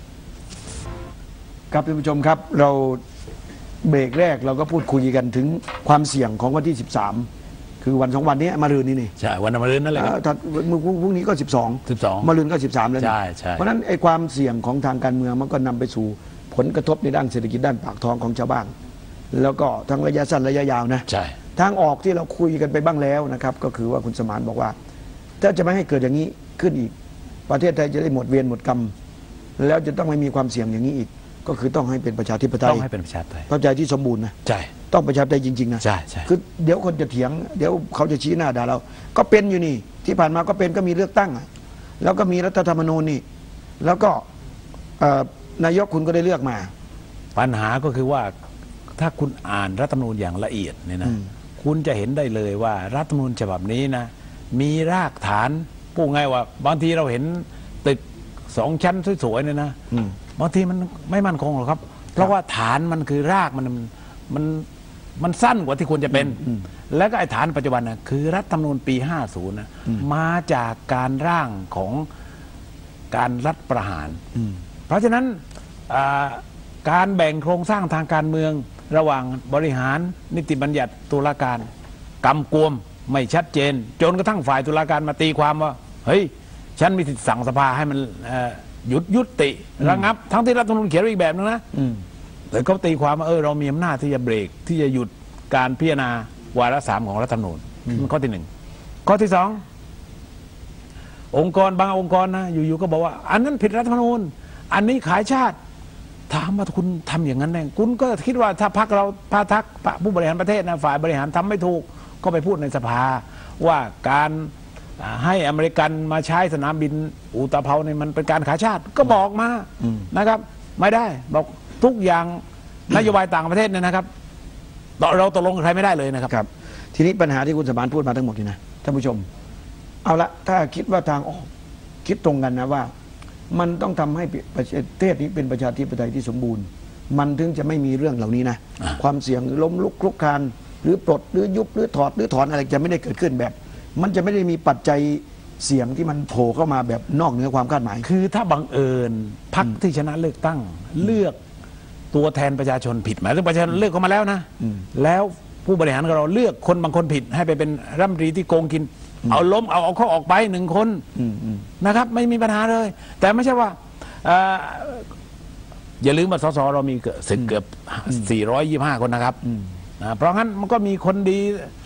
ครับท่านผู้ชมครับ เราเบรกแรกเราก็พูดคุยกันถึงความเสี่ยงของวันที่ 13 คือวัน2 วันนี้มารืนนี้นี่ใช่วันมะรืนนั่นแหละครับถ้าพรุ่งนี้ก็ 12 มารืนก็ 13 แล้วนี่ใช่ใช่เพราะฉะนั้นไอ้ความเสี่ยงของทางการเมืองมันก็นำไปสู่ผลกระทบในด้านเศรษฐกิจด้านปากท้องของชาวบ้าน แล้วก็ทั้งระยะสั้นระยะยาวนะใช่ทางออกที่เราคุยกันไปบ้างแล้วนะครับ ก็คือว่าคุณสมานบอกว่า ถ้าจะไม่ให้เกิดอย่างนี้ขึ้นอีก ประเทศไทยจะได้หมดเวรหมดกรรม แล้วจะต้องไม่มีความเสี่ยงอย่างนี้อีก ก็คือต้องให้เป็นประชาธิปไตต้ยองให้เป็นประชาธิปไตยประชาธิปไตยที่สมบูรณ์นะใช่ต้องประชาธิปไตยจริงๆนะใช่ใช่คือเดี๋ยวคนจะเถียง เดี๋ยวเขาจะชี้หน้าด่าเรา ก็เป็นอยู่นี่ ที่ผ่านมาก็เป็นก็มีเลือกตั้งอะแล้วก็มีรัฐธรรมนูญนี่ แล้วก็นายกคุณก็ได้เลือกมาปัญหาก็คือว่าถ้าคุณอ่านรัฐธรรมนูญอย่างละเอียดเนี่ยนะคุณจะเห็นได้เลยว่ารัฐธรรมนูญฉบับนี้นะมีรากฐานพูดง่ายว่า บางทีเราเห็นตึก2 ชั้นสวยๆเนี่ยนะบางทีมันไม่มั่นคงหรอกครับ เพราะว่าฐานมันคือรากมันสั้นกว่าที่ควรจะเป็น แล้วก็ไอ้ฐานปัจจุบันนะคือรัฐธรรมนูญปี 50นะมาจากการร่างของการรัฐประหาร เพราะฉะนั้นการแบ่งโครงสร้างทางการเมืองระหว่างบริหารนิติบัญญัติตุลาการกำกวมไม่ชัดเจน จนกระทั่งฝ่ายตุลาการมาตีความว่าเฮ้ยฉันมีสิทธิสั่งสภาให้มันยุติระงับ ทั้งที่รัฐธรรมนูญเขียนไว้อีกแบบนึงนะแต่เขาตีความว่าเรามีอำนาจที่จะเบรกที่จะหยุดการพิจารณาวาระ 3ของรัฐธรรมนูญข้อที่ 1ข้อที่ 2องค์กรบางองค์กรนะอยู่ๆก็บอกว่าอันนั้นผิดรัฐธรรมนูญอันนี้ขายชาติถามว่าคุณทำอย่างนั้นได้คุณก็คิดว่าถ้าพรรคเราผู้บริหารประเทศนะฝ่ายบริหารทำไม่ถูกก็ไปพูดในสภาว่าการให้อเมริกันมาใช้สนามบินอุตภเปาเนี่ยมันเป็นการขายชาติก็บอกมานะครับ ไม่ได้บอกทุกอย่างนโยบายต่างประเทศเนี่ยนะครับเราตกลงกับใครไม่ได้เลยนะครับทีนี้ปัญหาที่คุณสมานพูดมาทั้งหมดนี่นะท่านผู้ชม เอาละถ้าคิดว่าทางออกคิดตรงกันนะว่า มันต้องทำให้ประเทศนี้เป็นประชาธิปไตยที่สมบูรณ์ มันถึงจะไม่มีเรื่องเหล่านี้นะความเสี่ยงล้มลุกคลุกคลานหรือปลดหรือยุบหรือถอดหรือถอนอะไรจะไม่ได้เกิดขึ้นแบบ มันจะไม่ได้มีปัจจัยเสียงที่มันโผล่เข้ามาแบบนอกเหนือความคาดหมายคือถ้าบังเอิญพรรคที่ชนะเลือกตั้งเลือกตัวแทนประชาชนผิดหมายถึงประชาชนเลือกเขามาแล้วนะแล้วผู้บริหารของเราเลือกคนบางคนผิดให้ไปเป็นรัฐมนตรีที่โกงกินเอาล้มเอาเขาออกไปหนึ่งคนนะครับไม่มีปัญหาเลยแต่ไม่ใช่ว่าอย่าลืมว่าสสเรามีเกือบ425 คนนะครับเพราะงั้นมันก็มีคนดี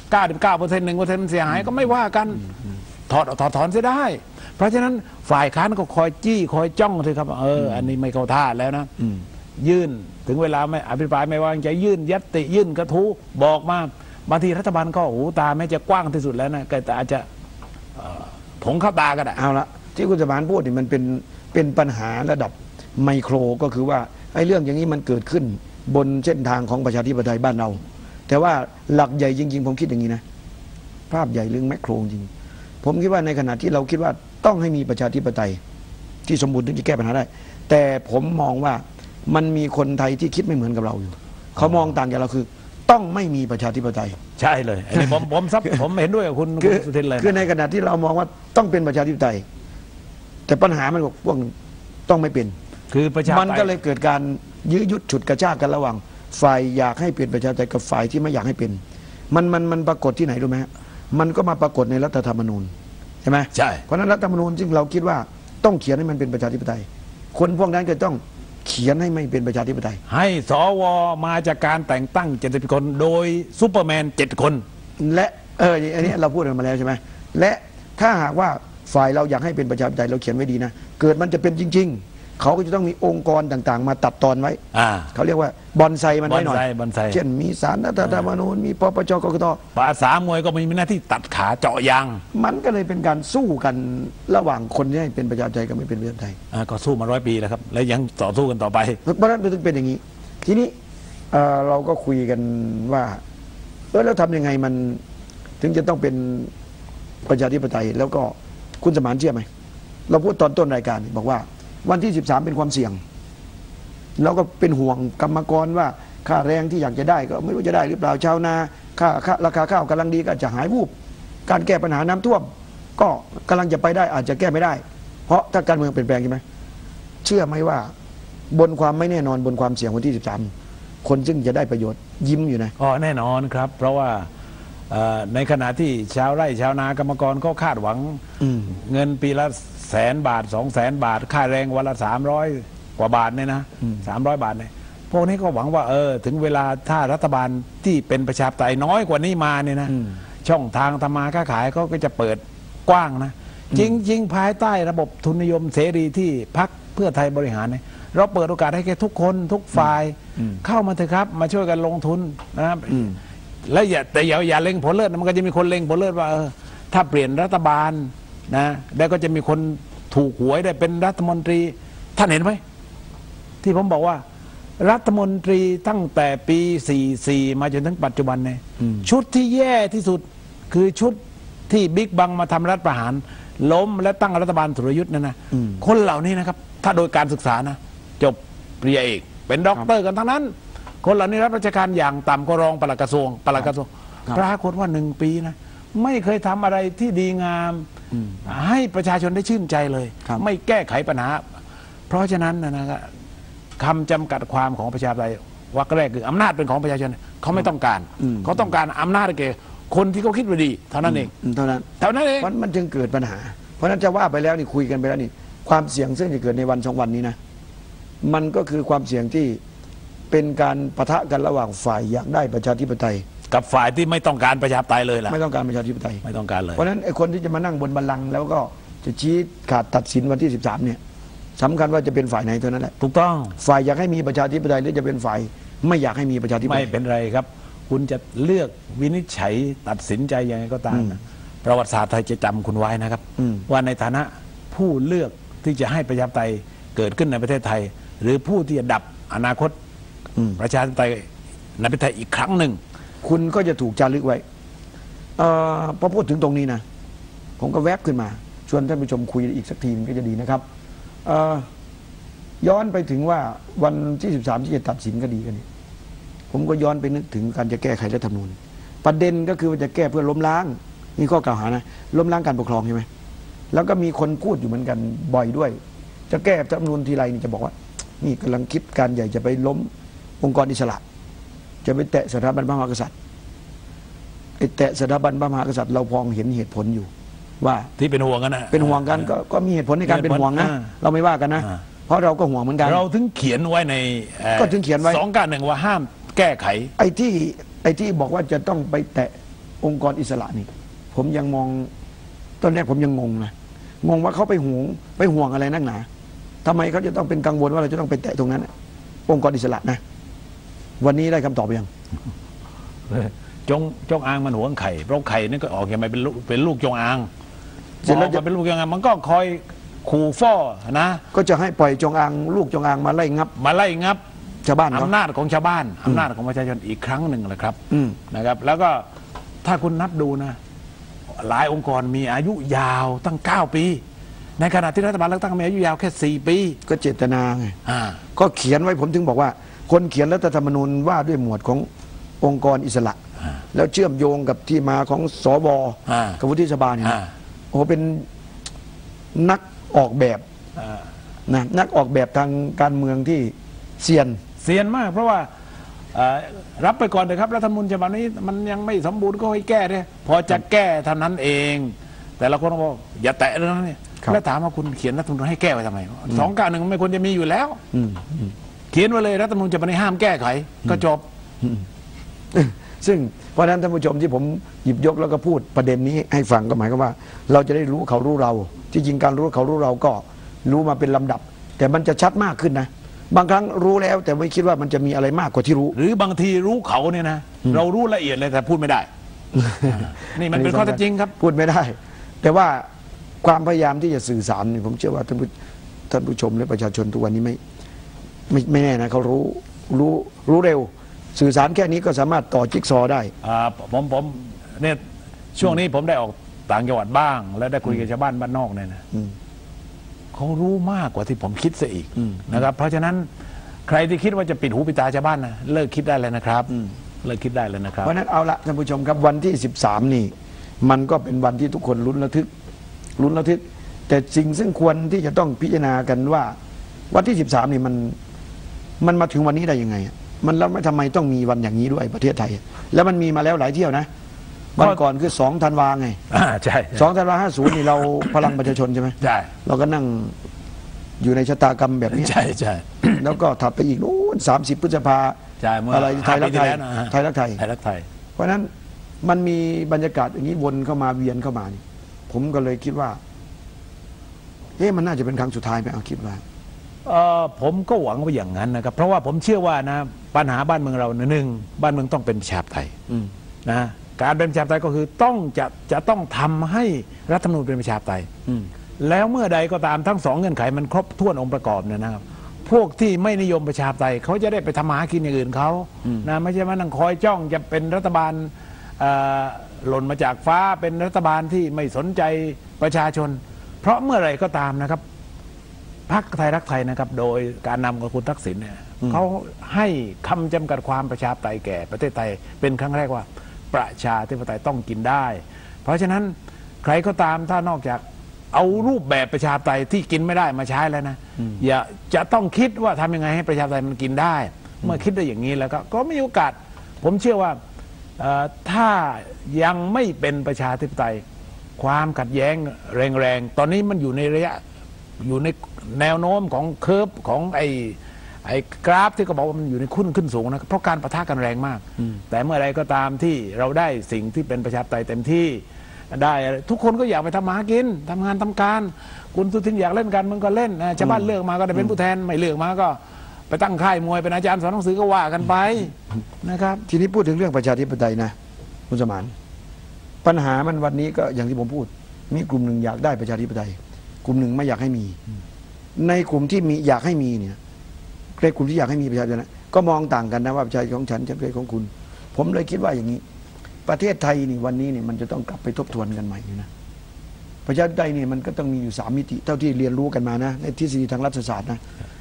99% 1% เสียหายก็ไม่ว่ากันถอนเสียได้เพราะฉะนั้นฝ่ายค้านก็คอยจี้คอยจ้องสิครับอันนี้ไม่เข้าท่าแล้วนะยื่นถึงเวลาไม่อภิปรายไม่วางใจยื่นญัตติยื่นกระทู้บอกมาบางทีรัฐบาลก็หูตาแม้จะกว้างที่สุดแล้วนะแต่อาจจะผงเข้าตาก็ได้เอาละที่คุณสมานพูดนี่มันเป็นปัญหาระดับไมโครก็คือว่าไอ้เรื่องอย่างนี้มันเกิดขึ้นบนเส้นทางของประชาธิปไตยบ้านเราแต่ว่าหลักใหญ่จริงๆผมคิดอย่างนี้นะภาพใหญ่เรื่องแมคโครจริงผมคิดว่าในขณะที่เราคิดว่าต้องให้มีประชาธิปไตยที่สมบูรณ์ถึงจะแก้ปัญหาได้แต่ผมมองว่ามันมีคนไทยที่คิดไม่เหมือนกับเราอยู่เขามองต่างจากเราคือต้องไม่มีประชาธิปไตยใช่เลยอันนี้ผมเห็นด้วยกับคุณสุทินเลยคือในขณะที่เรามองว่าต้องเป็นประชาธิปไตยแต่ปัญหามันบอกพวกต้องไม่เป็นคือประชาธิปไตยมันก็เลยเกิดการยื้อยุดฉุดกระชากกันระหว่างฝ่ายอยากให้เป็นประชาธิปไตยกับฝ่ายที่ไม่อยากให้เป็นมันปรากฏที่ไหนรู้ไหมมันก็มาปรากฏในรัฐธรรมนูญใช่ไหมใช่เพราะนั้นรัฐธรรมนูญซึ่งเราคิดว่าต้องเขียนให้มันเป็นประชาธิปไตยคนพวกนั้นก็ต้องเขียนให้ไม่เป็นประชาธิปไตยให้สวมาจากการแต่งตั้ง70 คนโดยซูเปอร์แมน7 คนและอันนี้เราพูดกันมาแล้วใช่ไหมและถ้าหากว่าฝ่ายเราอยากให้เป็นประชาธิปไตยเราเขียนไว้ดีนะเกิดมันจะเป็นจริงๆเขาก็จะต้องมีองค์กรต่างๆมาตัดตอนไว้เขาเรียกว่าบอนไซมันไว้หน่อยเช่นมีศาลรัฐธรรมนูญมีปปชกกต. ภาษามวยก็มีหน้าที่ตัดขาเจาะยางมันก็เลยเป็นการสู้กันระหว่างคนที่ให้เป็นประชาธิปไตยกับไม่เป็นประชาธิปไตยก็สู้มา100 ปีแล้วครับและยังต่อสู้กันต่อไปเพราะฉะนั้นมันถึงเป็นอย่างนี้ทีนี้เราก็คุยกันว่าแล้วทำยังไงมันถึงจะต้องเป็นประชาธิปไตยแล้วก็คุณสมานเชื่อไหมเราพูดตอนต้นรายการบอกว่าวันที่13เป็นความเสี่ยงแล้วก็เป็นห่วงกรรมกรว่าค่าแรงที่อยากจะได้ก็ไม่รู้จะได้หรือเปล่าชาวนาค่าราคาข้าวกำลังดีก็จะหายวูบการแก้ปัญหาน้ำท่วมก็กำลังจะไปได้อาจจะแก้ไม่ได้เพราะถ้าการเมืองเปลี่ยนแปลงใช่ไหมเชื่อไหมว่าบนความไม่แน่นอนบนความเสี่ยงวันที่13คนซึ่งจะได้ประโยชน์ยิ้มอยู่นะแน่นอนครับเพราะว่าในขณะที่ชาวไร่ชาวนากรรมกรก็คาดหวังเงินปีละ100,000 บาท 200,000 บาทค่าแรงวันละ300 กว่าบาทเนี่ยนะ300 บาทเนี่ยพวกนี้ก็หวังว่าถึงเวลาถ้ารัฐบาลที่เป็นประชาธิปไตยน้อยกว่านี้มาเนี่ยนะช่องทางทำมาค้าขายก็จะเปิดกว้างนะจริงภายใต้ระบบทุนนิยมเสรีที่พรรคเพื่อไทยบริหารเนี่ยเราเปิดโอกาสให้แก่ทุกคนทุกฝ่ายเข้ามาเถอะครับมาช่วยกันลงทุนนะครับแล้วอย่าเล็งผลเลิศมันก็จะมีคนเล็งผลเลิศว่าถ้าเปลี่ยนรัฐบาลนะแล้วก็จะมีคนถูกหวยได้เป็นรัฐมนตรีท่านเห็นไหมที่ผมบอกว่ารัฐมนตรีตั้งแต่ปี44มาจนถึงปัจจุบันเนี่ยชุดที่แย่ที่สุดคือชุดที่บิ๊กบังมาทำรัฐประหารล้มและตั้งรัฐบาลสุรยุทธ์นั่นนะคนเหล่านี้นะครับถ้าโดยการศึกษานะจบปริญญาเอกเป็นด็อกเตอร์กันทั้งนั้นคนเหล่านี้รับราชการอย่างต่ำก็รองปลัดกระทรวงปรากฏว่า1 ปีนะไม่เคยทำอะไรที่ดีงามให้ประชาชนได้ชื่นใจเลยไม่แก้ไขปัญหาเพราะฉะนั้นนะครับคำจำกัดความของประชาธิปไตยวรรคแรกคืออำนาจเป็นของประชาชนเขาไม่ต้องการเขาต้องการอำนาจแก่คนที่เขาคิดว่าดีเท่านั้นเองเท่านั้นเองมันจึงเกิดปัญหาเพราะนั้นจะว่าไปแล้วนี่คุยกันไปแล้วนี่ความเสี่ยงซึ่งจะเกิดในวัน2 วันนี้นะมันก็คือความเสี่ยงที่เป็นการปะทะกันระหว่างฝ่ายอยากได้ประชาธิปไตยกับฝ่ายที่ไม่ต้องการประชาธิปไตยเลยล่ะไม่ต้องการประชาธิปไตยไม่ต้องการเลยเพราะฉะนั้นไอ้คนที่จะมานั่งบนบัลลังก์แล้วก็จะชี้ขาดตัดสินวันที่13เนี่ยสำคัญว่าจะเป็นฝ่ายไหนเท่านั้นแหละถูกต้องฝ่ายอยากให้มีประชาธิปไตยหรือจะเป็นฝ่ายไม่อยากให้มีประชาธิปไตยไม่เป็นไรครับคุณจะเลือกวินิจฉัยตัดสินใจยังไงก็ตามประวัติศาสตร์ไทยจะจำคุณไว้นะครับว่าในฐานะผู้เลือกที่จะให้ประชาธิปไตยเกิดขึ้นในประเทศไทยหรือผู้ที่จะดับอนาคตประชาธิปไตยในประเทศไทยอีกครั้งหนึ่งคุณก็จะถูกจารึกไว้พอพูดถึงตรงนี้นะผมก็แวบขึ้นมาชวนท่านผู้ชมคุยอีกสักทีมันก็จะดีนะครับย้อนไปถึงว่าวันที่13ที่จะตัดสินคดีกันนี่ผมก็ย้อนไปนึกถึงการจะแก้ไขรัฐธรรมนูญประเด็นก็คือว่าจะแก้เพื่อล้มล้างนี่ข้อกล่าวหานะล้มล้างการปกครองใช่ไหมแล้วก็มีคนพูดอยู่เหมือนกันบ่อยด้วย จะแก้รัฐธรรมนูญทีไรนี่จะบอกว่านี่กำลังคิดการใหญ่จะไปล้มองค์กรอิสระจะไปแตะสถาบันพระมหากษัตริย์ไอ้แตะสถาบันพระมหากษัตริย์เราพองเห็นเหตุผลอยู่ว่าที่เป็นห่วงกันนะเป็นห่วงกันก็มีเหตุผลในการเป็นห่วงนะเราไม่ว่ากันนะเพราะเราก็ห่วงเหมือนกันเราถึงเขียนไว้ในก็ถึงเขียนไว้ 291ว่าห้ามแก้ไขไอ้ที่บอกว่าจะต้องไปแตะองค์กรอิสระนี่ผมยังมองตอนแรกผมยังงงนะงงว่าเขาไปห่วงอะไรนักหนาทำไมเขาจะต้องเป็นกังวลว่าเราจะต้องไปแตะตรงนั้นองค์กรอิสระนะวันนี้ได้คำตอบยังจงอางมันห่วงไข่เพราะไข่นี่ก็ออกยังไงเป็นลูกจงอางเสร็จแล้วจะเป็นลูกจงอางมันก็คอยขู่ฟ้อนะก็จะให้ปล่อยจงอางลูกจงอางมาไล่งับชาวบ้านอำนาจของชาวบ้านอำนาจของประชาชนอีกครั้งหนึ่งเลยครับนะครับแล้วก็ถ้าคุณนับดูนะหลายองค์กรมีอายุยาวตั้ง9 ปีในขณะที่รัฐบาลเลือกตั้งมีอายุยาวแค่4 ปีก็เจตนาไงก็เขียนไว้ผมถึงบอกว่าคนเขียนรัฐธรรมนูญว่าด้วยหมวดขององค์กรอิสระแล้วเชื่อมโยงกับที่มาของสบกับวุฒิสภาเนี่ยโอ้เป็นนักออกแบบนะนักออกแบบทางการเมืองที่เซียนมากเพราะว่ารับไปก่อนเลยครับรัฐธรรมนูญฉบับนี้มันยังไม่สมบูรณ์ก็ให้แก้เลยพอจะแก้เท่านั้นเองแต่ละคนบอกอย่าแตะเรื่องนั้นเนี่ยแล้วถามว่าคุณเขียนรัฐธรรมนูญให้แก้ไว้ทำไม291ไม่ควรจะมีอยู่แล้วเขียนไว้เลยรัฐธรรมนูญฉบับนี้ห้ามแก้ไขก็จบซึ่งเพราะนั้นท่านผู้ชมที่ผมหยิบยกแล้วก็พูดประเด็นนี้ให้ฟังก็หมายความว่าเราจะได้รู้เขารู้เราที่จริงการรู้เขารู้เราก็รู้มาเป็นลำดับแต่มันจะชัดมากขึ้นนะบางครั้งรู้แล้วแต่ไม่คิดว่ามันจะมีอะไรมากกว่าที่รู้หรือบางทีรู้เขาเนี่ยนะเรารู้ละเอียดเลยแต่พูดไม่ได้นี่มันเป็นข้อเท็จจริงครับพูดไม่ได้แต่ว่าความพยายามที่จะสื่อสารผมเชื่อว่าท่านผู้ชมและประชาชนทุกวันนี้ไม่แน่นะเขารู้เร็วสื่อสารแค่นี้ก็สามารถต่อจิ๊กซอได้ผมเนี่ยช่วงนี้ผมได้ออกต่างจังหวัดบ้างแล้วได้คุยกับชาวบ้านบ้านนอกเนี่ยนะเขารู้มากกว่าที่ผมคิดซะอีกนะครับเพราะฉะนั้นใครที่คิดว่าจะปิดหูปิดตาชาวบ้านนะเลิกคิดได้เลยนะครับเลิกคิดได้เลยนะครับเพราะนั้นเอาละท่านผู้ชมครับวันที่13นี่มันก็เป็นวันที่ทุกคนลุ้นระทึกแต่สิ่งซึ่งควรที่จะต้องพิจารณากันว่าวันที่13นี่มันมาถึงวันนี้ได้ยังไงมันแล้วทำไมต้องมีวันอย่างนี้ด้วยประเทศไทยแล้วมันมีมาแล้วหลายเที่ยวนะวันก่อนคือ2 ธันวาไงใช่ 2 ธันวา50นี่เราพลังประชาชนใช่ไหมใช่เราก็นั่งอยู่ในชะตากรรมแบบนี้ใช่แล้วก็ถัดไปอีกนู้น30 พฤษภาอะไรไทยรักไทยเพราะนั้นมันมีบรรยากาศอย่างนี้วนเข้ามาเวียนเข้ามาผมก็เลยคิดว่ามันน่าจะเป็นครั้งสุดท้ายไหมเอาคิดว่าผมก็หวังว่าอย่างนั้นนะครับเพราะว่าผมเชื่อว่านะปัญหาบ้านเมืองเราหนึ่งบ้านเมืองต้องเป็นประชาธิปไตยนะการเป็นประชาธิปไตยก็คือจะต้องทำให้รัฐธรรมนูญเป็นประชาธิปไตยแล้วเมื่อใดก็ตามทั้ง2 เงื่อนไขมันครบถ้วนองค์ประกอบเนี่ยนะครับพวกที่ไม่นิยมประชาธิปไตยเขาจะได้ไปทำหากินอย่างอื่นเขานะไม่ใช่ว่านั่งคอยจ้องจะเป็นรัฐบาลหล่นมาจากฟ้าเป็นรัฐบาลที่ไม่สนใจประชาชนเพราะเมื่อไรก็ตามนะครับพรรคไทยรักไทยนะครับโดยการนำของคุณทักษิณเนี่ยเขาให้คำจำกัดความประชาธิปไตยแก่ประเทศไทยเป็นครั้งแรกว่าประชาธิปไตยต้องกินได้เพราะฉะนั้นใครก็ตามถ้านอกจากเอารูปแบบประชาธิปไตยที่กินไม่ได้มาใช้แล้วนะอย่าจะต้องคิดว่าทำยังไงให้ประชาธิปไตยมันกินได้เมื่อคิดได้อย่างนี้แล้วก็มีโอกาสผมเชื่อว่าถ้ายังไม่เป็นประชาธิปไตยความขัดแย้งแรงๆตอนนี้มันอยู่ในระยะอยู่ในแนวโน้มของเคอร์ฟของไอ้กราฟที่เขาบอกว่ามันอยู่ในขึ้นสูงนะเพราะการปะทะกันแรงมากแต่เมื่อไรก็ตามที่เราได้สิ่งที่เป็นประชาธิปไตยเต็มที่ได้ทุกคนก็อยากไปทำมาหากินทำงานทำการคุณสุทินอยากเล่นกันมันก็เล่นชาวบ้านเลือกมาก็ได้เป็นผู้แทนไม่เลือกมาก็ไปตั้งค่ายมวยเป็นอาจารย์สอนหนังสือก็ว่ากันไปนะครับทีนี้พูดถึงเรื่องประชาธิปไตยนะคุณสมานปัญหามันวันนี้ก็อย่างที่ผมพูดมีกลุ่มหนึ่งอยากได้ประชาธิปไตยกลุ่มหนึ่งไม่อยากให้มีในกลุ่มที่มีอยากให้มีเนี่ยในกลุ่มที่อยากให้มีประชาธิปไตยก็มองต่างกันนะว่าประชาธิปไตยของฉันจะเป็นของคุณผมเลยคิดว่าอย่างนี้ประเทศไทยนี่วันนี้นี่มันจะต้องกลับไปทบทวนกันใหม่นะประชาธิปไตยนี่มันก็ต้องมีอยู่3 มิติเท่าที่เรียนรู้กันมานะในทฤษฎีทางรัฐศาสตร์นะ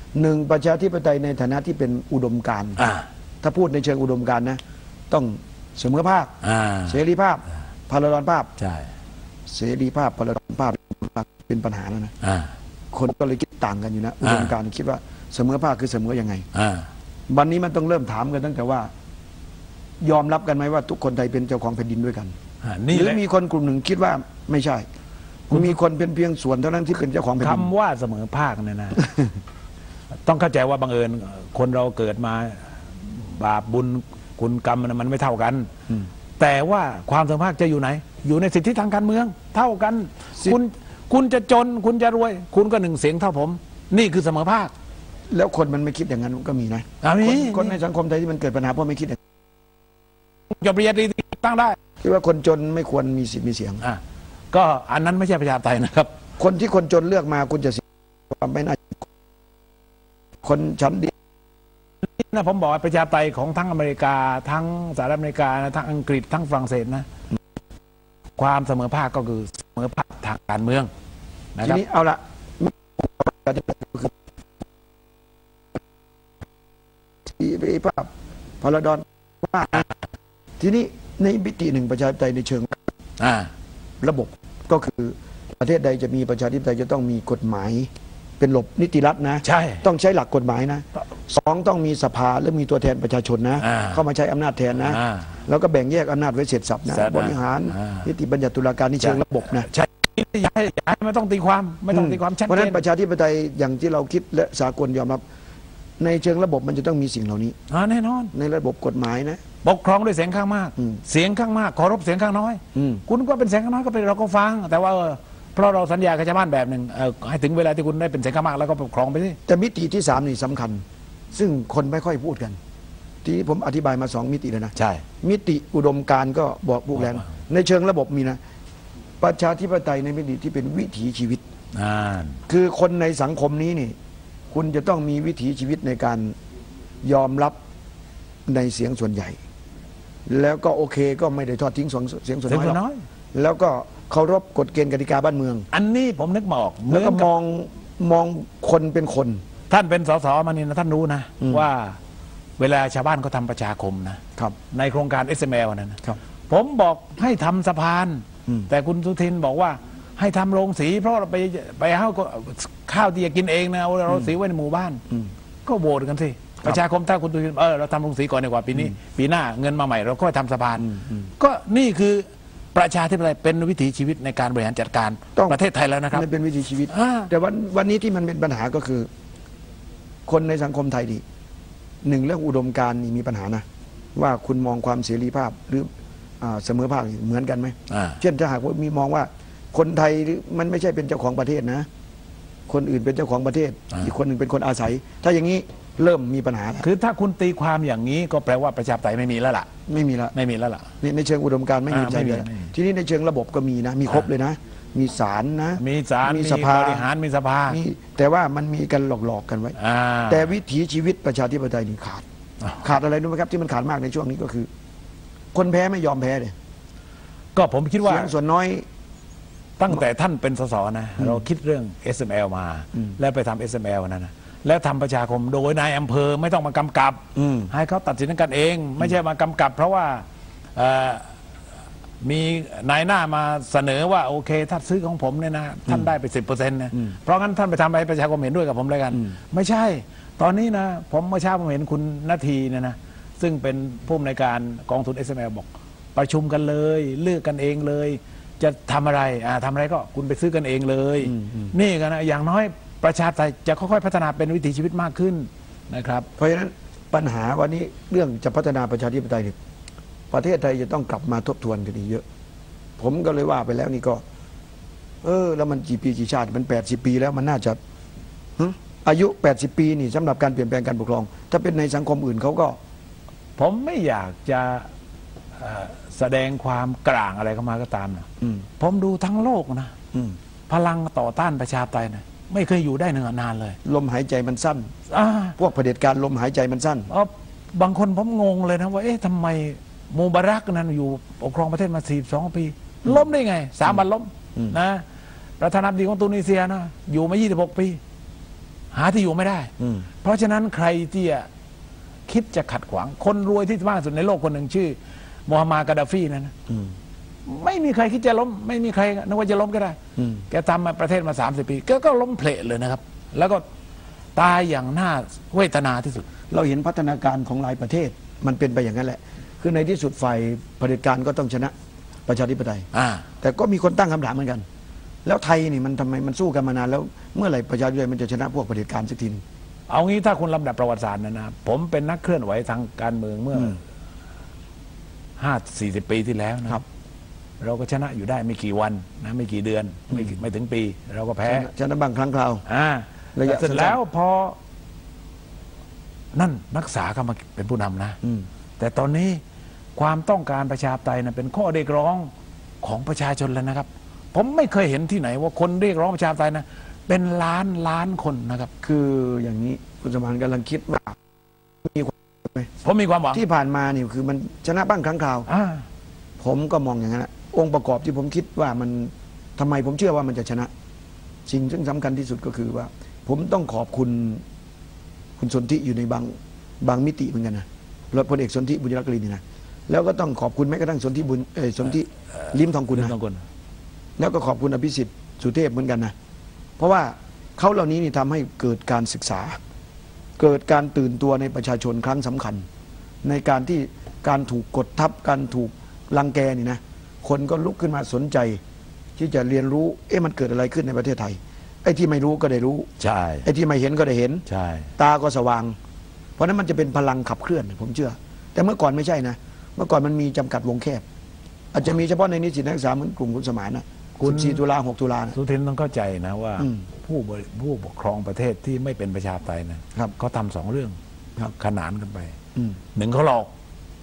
1ประชาธิปไตยในฐานะที่เป็นอุดมการณ์ถ้าพูดในเชิงอุดมการณ์นะต้องเสมอภาคเสรีภาพพลดรภาพใช่เสรีภาพพลดรภาพเป็นปัญหาแล้วนะคนก็เลยคิดต่างกันอยู่นะอุดมการณ์คิดว่าเสมอภาคคือเสมอยังไงวันนี้มันต้องเริ่มถามกันตั้งแต่ว่ายอมรับกันไหมว่าทุกคนไทยเป็นเจ้าของแผ่นดินด้วยกันหรือมีคนกลุ่มหนึ่งคิดว่าไม่ใช่มีคนเป็นเพียงส่วนเท่านั้นที่เป็นเจ้าของแผ่นดินคำว่าเสมอภาคเนี่ยนะ ต้องเข้าใจว่าบังเอิญคนเราเกิดมาบาปบุญคุณกรรมมันไม่เท่ากันแต่ว่าความเสมอภาคจะอยู่ไหนอยู่ในสิทธิทางการเมืองเท่ากันคุณจะจนคุณจะรวยคุณก็หนึ่งเสียงเท่าผมนี่คือเสมอภาคแล้วคนมันไม่คิดอย่างนั้นก็มีนะคนในสังคมไทยที่มันเกิดปัญหาเพราะไม่คิดอย่างจะเปรียบดีตั้งได้คิดว่าคนจนไม่ควรมีสิทธิ์มีเสียงก็อันนั้นไม่ใช่ประชาธิปไตยนะครับคนที่คนจนเลือกมาคุณจะเสียความไม่น่าคนชั้นดีนะผมบอกประชาธิปไตยของทั้งอเมริกาทั้งสหรัฐอเมริกาทั้งอังกฤษทั้งฝรั่งเศสนะความเสมอภาคก็คือเสมอภาคทางการเมืองทีนี้เอาละที่ภาพพลดรภาคทีนี้ในมิติหนึ่งประชาธิปไตยในเชิงระบบก็คือประเทศใดจะมีประชาธิปไตยจะต้องมีกฎหมายเป็นระบบนิติรัฐนะใช่ต้องใช้หลักกฎหมายนะสองต้องมีสภาและมีตัวแทนประชาชนนะเข้ามาใช้อำนาจแทนนะแล้วก็แบ่งแยกอำนาจไว้เสร็จสับนะบริหารนิติบัญญัติตุลาการนี่เชิงระบบนะใช่ไม่ต้องตีความไม่ต้องตีความชัดเจนเพราะฉะนั้นประชาธิปไตยอย่างที่เราคิดและสากลยอมรับในเชิงระบบมันจะต้องมีสิ่งเหล่านี้แน่นอนในระบบกฎหมายนะปกครองด้วยเสียงข้างมากเสียงข้างมากเคารพเสียงข้างน้อยคุณก็เป็นเสียงข้างน้อยก็เป็นเราก็ฟังแต่ว่าเพราะเราสัญญากับชาวบ้านแบบหนึ่งให้ถึงเวลาที่คุณได้เป็นเสียงข้างมากแล้วก็ปกครองไปสิแต่มิติที่3นี่สำคัญซึ่งคนไม่ค่อยพูดกันทีนี้ผมอธิบายมา2มิติเลยนะใช่มิติอุดมการณ์ก็บอกพูดแล้วในเชิงระบบมีนะประชาธิปไตยในมิติที่เป็นวิถีชีวิตคือคนในสังคมนี้นี่คุณจะต้องมีวิถีชีวิตในการยอมรับในเสียงส่วนใหญ่แล้วก็โอเคก็ไม่ได้ทอดทิ้งเสียงส่วนน้อยแล้วก็เคารพกฎเกณฑ์กติกาบ้านเมืองอันนี้ผมนึกมาออกแล้วก็มองคนเป็นคนท่านเป็นสสมานี่นะท่านรู้นะว่าเวลาชาวบ้านเขาทำประชาคมนะครับในโครงการ SML นั้นนะผมบอกให้ทำสะพานแต่คุณสุทินบอกว่าให้ทำโรงสีเพราะเราไปข้าวที่จะกินเองนะเราสีไว้ในหมู่บ้านก็โหวตกันสิประชาคมถ้าคุณสุทินเราทำโรงสีก่อนดีกว่าปีนี้ปีหน้าเงินมาใหม่เราก็ทำสะพานก็นี่คือประชาธิปไตยเป็นวิถีชีวิตในการบริหารจัดการประเทศไทยแล้วนะครับมันเป็นวิถีชีวิตแต่วันนี้ที่มันเป็นปัญหาก็คือคนในสังคมไทยดีหนึ่งเรื่องอุดมการณ์นี่มีปัญหานะว่าคุณมองความเสรีภาพหรือเสมอภาคเหมือนกันไหมเช่นถ้าหากว่ามีมองว่าคนไทยมันไม่ใช่เป็นเจ้าของประเทศนะคนอื่นเป็นเจ้าของประเทศอีกคนหนึ่งเป็นคนอาศัยถ้าอย่างนี้เริ่มมีปัญหาคือถ้าคุณตีความอย่างนี้ก็แปลว่าประชาธิปไตยไม่มีแล้วล่ะไม่มีแล้วล่ะในเชิงอุดมการณ์ไม่มีใจเลยทีนี้ในเชิงระบบก็มีนะมีครบเลยนะมีศาลนะมีศาลมีสภาบริหารมีสภาแต่ว่ามันมีกันหลอกกันไว้แต่วิถีชีวิตประชาธิปไตยนี่ขาดอะไรรู้ไหมครับที่มันขาดมากในช่วงนี้ก็คือ คนแพ้ไม่ยอมแพ้เลยก็ผมคิดว่าเสียงส่วนน้อยตั้งแต่ท่านเป็นสสนะเราคิดเรื่อง SML มาแล้วไปทำ SML นะแล้วทำประชาคมโดยนายอำเภอไม่ต้องมากำกับให้เขาตัดสินกันเองไม่ใช่มากำกับเพราะว่ามีนายหน้ามาเสนอว่าโอเคถ้าซื้อของผมเนี่ยนะท่านได้ไป 10% นะเพราะงั้นท่านไปทำให้ประชาคมเห็นด้วยกับผมเลยกันไม่ใช่ตอนนี้นะผมเมื่อเช้าผมเห็นคุณนาทีเนี่ยนะซึ่งเป็นผู้อำนวยการกองทุน SML บอกประชุมกันเลยเลือกกันเองเลยจะทำอะไรทำอะไรก็คุณไปซื้อกันเองเลยนี่กันนะอย่างน้อยประชาธิปไตยจะค่อยๆพัฒนาเป็นวิถีชีวิตมากขึ้นนะครับเพราะฉะนั้นปัญหาวันนี้เรื่องจะพัฒนาประชาธิปไตยประเทศไทยจะต้องกลับมาทบทวนกันอีกเยอะผมก็เลยว่าไปแล้วนี่ก็แล้วมันกี่ปีกี่ชาติมัน80 ปีแล้วมันน่าจะอายุ80 ปีนี่สำหรับการเปลี่ยนแปลงการปกครองถ้าเป็นในสังคมอื่นเขาก็ผมไม่อยากจะแสดงความกลางอะไรเข้ามาก็ตามนะผมดูทั้งโลกนะพลังต่อต้านประชาธิปไตยนะไม่เคยอยู่ได้นานเลยลมหายใจมันสั้นพวกเผด็จการลมหายใจมันสั้นบางคนผมงงเลยนะว่าทำไมมูบารักนั้นอยู่ปกครองประเทศมา42 ปีล้มได้ไง3 วันล้มนะประธานาธิบดีของตุนิเซียนะอยู่มา26 ปีหาที่อยู่ไม่ได้เพราะฉะนั้นใครที่คิดจะขัดขวางคนรวยที่มากสุดในโลกคนหนึ่งชื่อมูฮัมหมัดกาดาฟีนั่นนะไม่มีใครคิดจะล้มไม่มีใครนึกว่าจะล้มก็ได้แกทำมาประเทศมา30 ปีก็ล้มเพลทเลยนะครับแล้วก็ตายอย่างน่าเวทนาที่สุดเราเห็นพัฒนาการของหลายประเทศมันเป็นไปอย่างนั้นแหละคือในที่สุดฝ่ายเผด็จการก็ต้องชนะประชาธิปไตยแต่ก็มีคนตั้งคำถามเหมือนกันแล้วไทยนี่มันทำไมมันสู้กันมานานแล้วเมื่อไหร่ประชาธิปไตยมันจะชนะพวกเผด็จการสักทีเอางี้ถ้าคุณลำดับประวัติศาสตร์นะผมเป็นนักเคลื่อนไหวทางการเมืองเมื่อ40 ปีที่แล้วนะครับเราก็ชนะอยู่ได้ไม่กี่วันนะไม่กี่เดือนไม่ถึงปีเราก็แพ้ชนะบางครั้งคราวเสร็จแล้วพอนั่นนักศึกษาก็มาเป็นผู้นำนะแต่ตอนนี้ความต้องการประชาธิปไตยนะเป็นข้อเรียกร้องของประชาชนแล้วนะครับผมไม่เคยเห็นที่ไหนว่าคนเรียกร้องประชาธิปไตยนะเป็นล้านคนนะครับคืออย่างนี้คุณสมานกำลังคิดว่ามีความผมมีความหวังที่ผ่านมานี่คือมันชนะบ้างครั้งคราวผมก็มองอย่างนั้นองค์ประกอบที่ผมคิดว่ามันทำไมผมเชื่อว่ามันจะชนะสิ่งซึ่งสำคัญที่สุดก็คือว่าผมต้องขอบคุณสนธิอยู่ในบางมิติเหมือนกันนะพลเอกสนธิบุญยรักษ์กลินนะแล้วก็ต้องขอบคุณแม้กระทั่งสนธิลิ้มทองกุลนะแล้วก็ขอบคุณอภิสิทธิ์สุเทพเหมือนกันนะเพราะว่าเขาเหล่านี้นี่ทำให้เกิดการศึกษาเกิดการตื่นตัวในประชาชนครั้งสำคัญในการที่การถูกกดทับการถูกรังแกนี่นะคนก็ลุกขึ้นมาสนใจที่จะเรียนรู้มันเกิดอะไรขึ้นในประเทศไทยไอ้ที่ไม่รู้ก็ได้รู้ใช่ไอ้ที่ไม่เห็นก็ได้เห็นใช่ตาก็สว่างเพราะนั้นมันจะเป็นพลังขับเคลื่อนผมเชื่อแต่เมื่อก่อนไม่ใช่นะเมื่อก่อนมันมีจำกัดวงแคบอาจจะมีเฉพาะในนิสิตนักศึกษาเหมือนกลุ่มคุณสมานนะ14 ตุลา 6 ตุลาสุทินต้องเข้าใจนะว่าผู้ปกครองประเทศที่ไม่เป็นประชาธิปไตยนะเขาทำ2 เรื่องขนานกันไป1เขาหลอก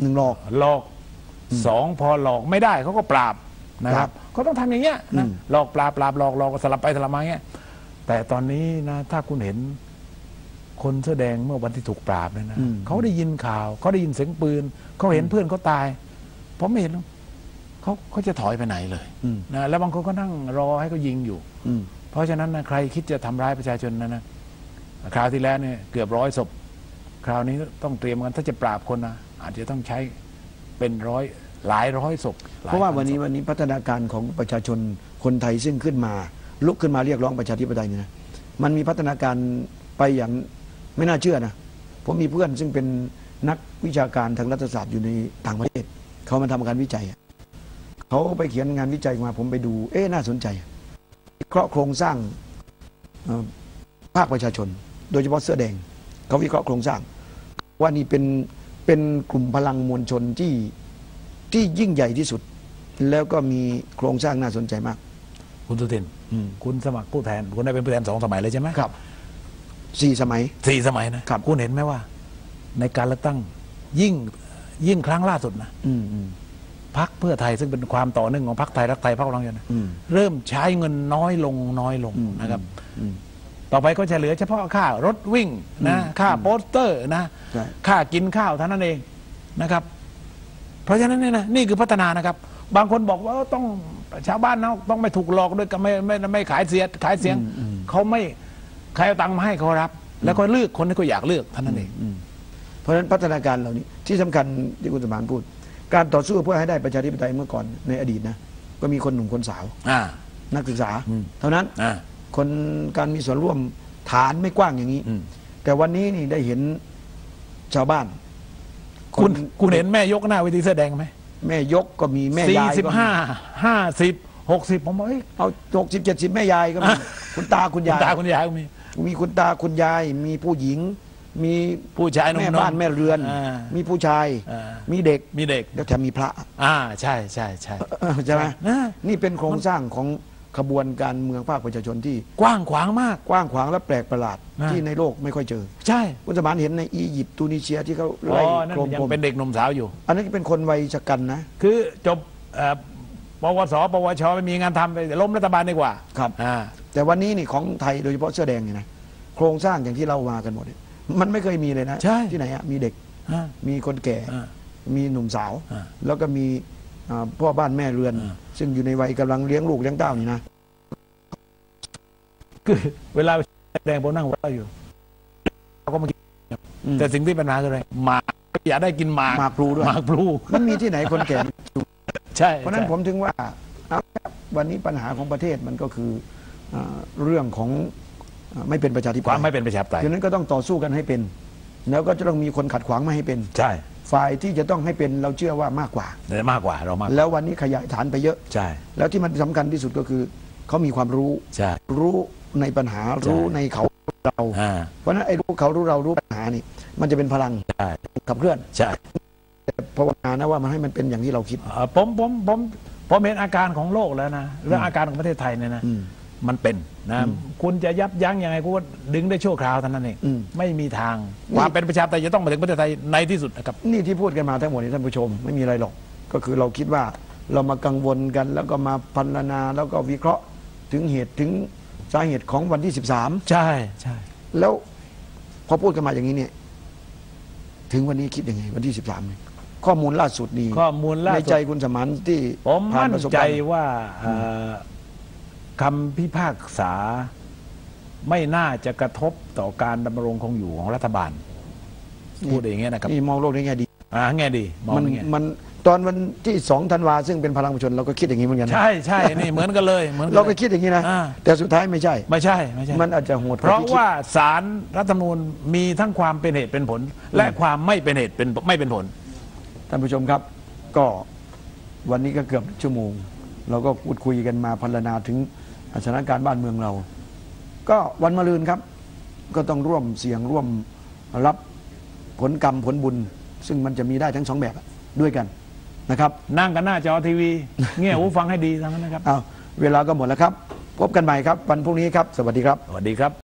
2พอหลอกไม่ได้เขาก็ปราบนะครับเขาต้องทำอย่างเงี้ยนะหลอกปราบหลอกสลับไปสลับมาเงี้ยแต่ตอนนี้นะถ้าคุณเห็นคนเสื้อแดงเมื่อวันที่ถูกปราบเนี่ยนะเขาได้ยินข่าวเขาได้ยินเสียงปืนเขาเห็นเพื่อนเขาตายผมไม่เห็นเขาจะถอยไปไหนเลยนะแล้วบางคนก็นั่งรอให้เขายิงอยู่เพราะฉะนั้นนะใครคิดจะทำร้ายประชาชนนะคราวที่แล้วเนี่ยเกือบ100 ศพคราวนี้ต้องเตรียมกันถ้าจะปราบคนนะอาจจะต้องใช้เป็นหลายร้อยศพเพราะว่าวันนี้พัฒนาการของประชาชนคนไทยซึ่งขึ้นมาลุกขึ้นมาเรียกร้องประชาธิปไตยเนี่ยนะมันมีพัฒนาการไปอย่างไม่น่าเชื่อนะผมมีเพื่อนซึ่งเป็นนักวิชาการทางรัฐศาสตร์อยู่ในต่างประเทศเขามาทำการวิจัยเขาไปเขียนงานวิจัยมาผมไปดูน่าสนใจวิเคราะห์โครงสร้างภาคประชาชนโดยเฉพาะเสื้อแดงเขาวิเคราะห์โครงสร้างว่านี่เป็นกลุ่มพลังมวลชนที่ยิ่งใหญ่ที่สุดแล้วก็มีโครงสร้างน่าสนใจมากคุณสุทินคุณสมัครผู้แทนคุณได้เป็นผู้แทน2 สมัยเลยใช่ไหมครับ4 สมัยนะครับคุณเห็นไหมว่าในการเลือกตั้งยิ่งครั้งล่าสุดนะพรรคเพื่อไทยซึ่งเป็นความต่อเนื่องของพรรคไทยรักไทยพรรคพลังประชารัฐเริ่มใช้เงินน้อยลงนะครับต่อไปก็จะเหลือเฉพาะค่ารถวิ่งนะค่าโปสเตอร์นะค่ากินข้าวเท่านั้นเองนะครับเพราะฉะนั้นเนี่ยนะนี่คือพัฒนานะครับบางคนบอกว่าต้องชาวบ้านเราต้องไม่ถูกหลอกด้วยกับไม่ขายเสียงเขาไม่ใครเอาตังค์มาให้เขารับแล้วก็เลือกคนที่เขาอยากเลือกเท่านั้นเองเพราะฉะนั้นพัฒนาการเหล่านี้ที่สำคัญที่คุณสมานพูดการต่อสู้เพื่อให้ได้ประชาธิปไตยเมื่อก่อนในอดีตนะก็มีคนหนุ่มคนสาวนักศึกษาเท่านั้นคนการมีส่วนร่วมฐานไม่กว้างอย่างนี้แต่วันนี้นี่ได้เห็นชาวบ้านคุณเห็นแม่ยกหน้าเวทีเสื้อแดงไหมแม่ยกก็มีแม่ยายก็มี 45 50ผมบอกเอา60 70แม่ยายก็มีคุณตาคุณยายก็มีคุณตาคุณยายมีผู้หญิงมีผู้ชายแม่บ้านแม่เรือนมีผู้ชายมีเด็กแล้วแถมมีพระใช่ใช่ไหมนี่เป็นโครงสร้างของขบวนการเมืองภาคประชาชนที่กว้างขวางมากกว้างขวางและแปลกประหลาดที่ในโลกไม่ค่อยเจอใช่คุณสมานเห็นในอียิปต์ตูนิเซียที่เขาไล่โครมเป็นเด็กหนุ่มสาวอยู่อันนั้นเป็นคนวัยชะกันนะคือจบปวสปวชไม่มีงานทำไปล้มรัฐบาลดีกว่าครับแต่วันนี้นี่ของไทยโดยเฉพาะเสื้อแดงนี่นะโครงสร้างอย่างที่เรามากันหมดมันไม่เคยมีเลยนะที่ไหนมีเด็กมีคนแก่มีหนุ่มสาวแล้วก็มีพ่อบ้านแม่เรือนซึ่งอยู่ในวัยกำลังเลี้ยงลูกเลี้ยงเต้านี่นะคือเวลาแดงผมนั่งหัวเราะอยู่เราก็มาคิดแต่สิ่งที่ปัญหาคืออะไรมาอยากได้กินหมากหมากพลูด้วยหมากพลูมันมีที่ไหนคนแก่ใช่เพราะฉะนั้นผมถึงว่าเอาครับวันนี้ปัญหาของประเทศมันก็คือเรื่องของไม่เป็นประชาธิปคไตวามยไม่เป็นประชาธิปไตยดังนั้นก็ต้องต่อสู้กันให้เป็น แล้วก็จะต้องมีคนขัดขวางไม่ให้เป็นใช่ฝ่ายที่จะต้องให้เป็นเราเชื่อว่ามากกว่าแต่มากกว่าเรามากแล้ววันนี้ขยายฐานไปเยอะใช่แล้วที่มันสำคัญที่สุดก็คือเขามีความรู้ใช่รู้ในปัญหารู้ในเขาเราอ่าเพราะฉะนั้นไอ้รู้เขารู้เรารู้ปัญหานี่ มันจะเป็นพลังใช่ขับเคลื่อนใช่แต่ภาวนานะว่ามันให้มันเป็นอย่างที่เราคิดผมเห็นอาการของโลกแล้วนะเรื่องอาการของประเทศไทยเนี่ยนะอืมมันเป็นนะคุณจะยับยั้งยังไงกูก็ดึงได้ชั่วคราวเท่านั้นเองอืมไม่มีทางความเป็นประชาธิปไตยจะต้องมาถึงประเทศไทยในที่สุดนะครับนี่ที่พูดกันมาทั้งหมดนี้ท่านผู้ชมไม่มีอะไรหรอก ก็คือเราคิดว่าเรามากังวลกัน แล้วก็มาพรรณนาแล้วก็วิเคราะห์ถึงเหตุถึงสาเหตุของวันที่ใช่ใช่ 13 แล้วพอพูดกันมาอย่างนี้เนี่ย ถึงวันนี้คิดยังไงวันที่ 13เนี่ยข้อมูลล่าสุดนี้ข้อมูลล่าในสุใจดคุณสมานที่ผมผ่านมั่นประสบใจการณ์ว่าคำพิพากษาไม่น่าจะกระทบต่อการดำรงคงอยู่ของรัฐบาล พูดอย่างเงี้ยนะครับนี่มองโลกในแง่ดีแง่ดีมองมันอย่างเงี้ยมันตอนวันที่2 ธันวาซึ่งเป็นพลังประชาชนเราก็คิดอย่างนี้เหมือนกันนะใช่ใช่นี่เหมือนกันเลยเหมือนนเราก็ลยคิดอย่างนี้นะอ่าแต่สุดท้ายไม่ใช่ไม่ใช่ไม่ใช่มันอาจจะโหดเพราะที่คิดว่าศาลรัฐธรรมนูญมีทั้งความเป็นเหตุเป็นผล และความไม่เป็นเหตุเป็นไม่เป็นผลท่านผู้ชมครับ ก็วันนี้ก็เกือบชั่วโมง เราก็พูดคุยกันมาพรรณนาถึงสถานการณ์บ้านเมืองเรา ก็วันมะรืนครับ ก็ต้องร่วมเสี่ยงร่วมรับผลกรรมผลบุญ ซึ่งมันจะมีได้ทั้งสองแบบด้วยกันนะครับนั่งกันหน้าจอทีวี เงี้ยหูฟังให้ดีทั้งนั้นนะครับเอาเวลาก็หมดแล้วครับ พบกันใหม่ครับ วันพรุ่งนี้ครับ สวัสดีครับสวัสดีครับ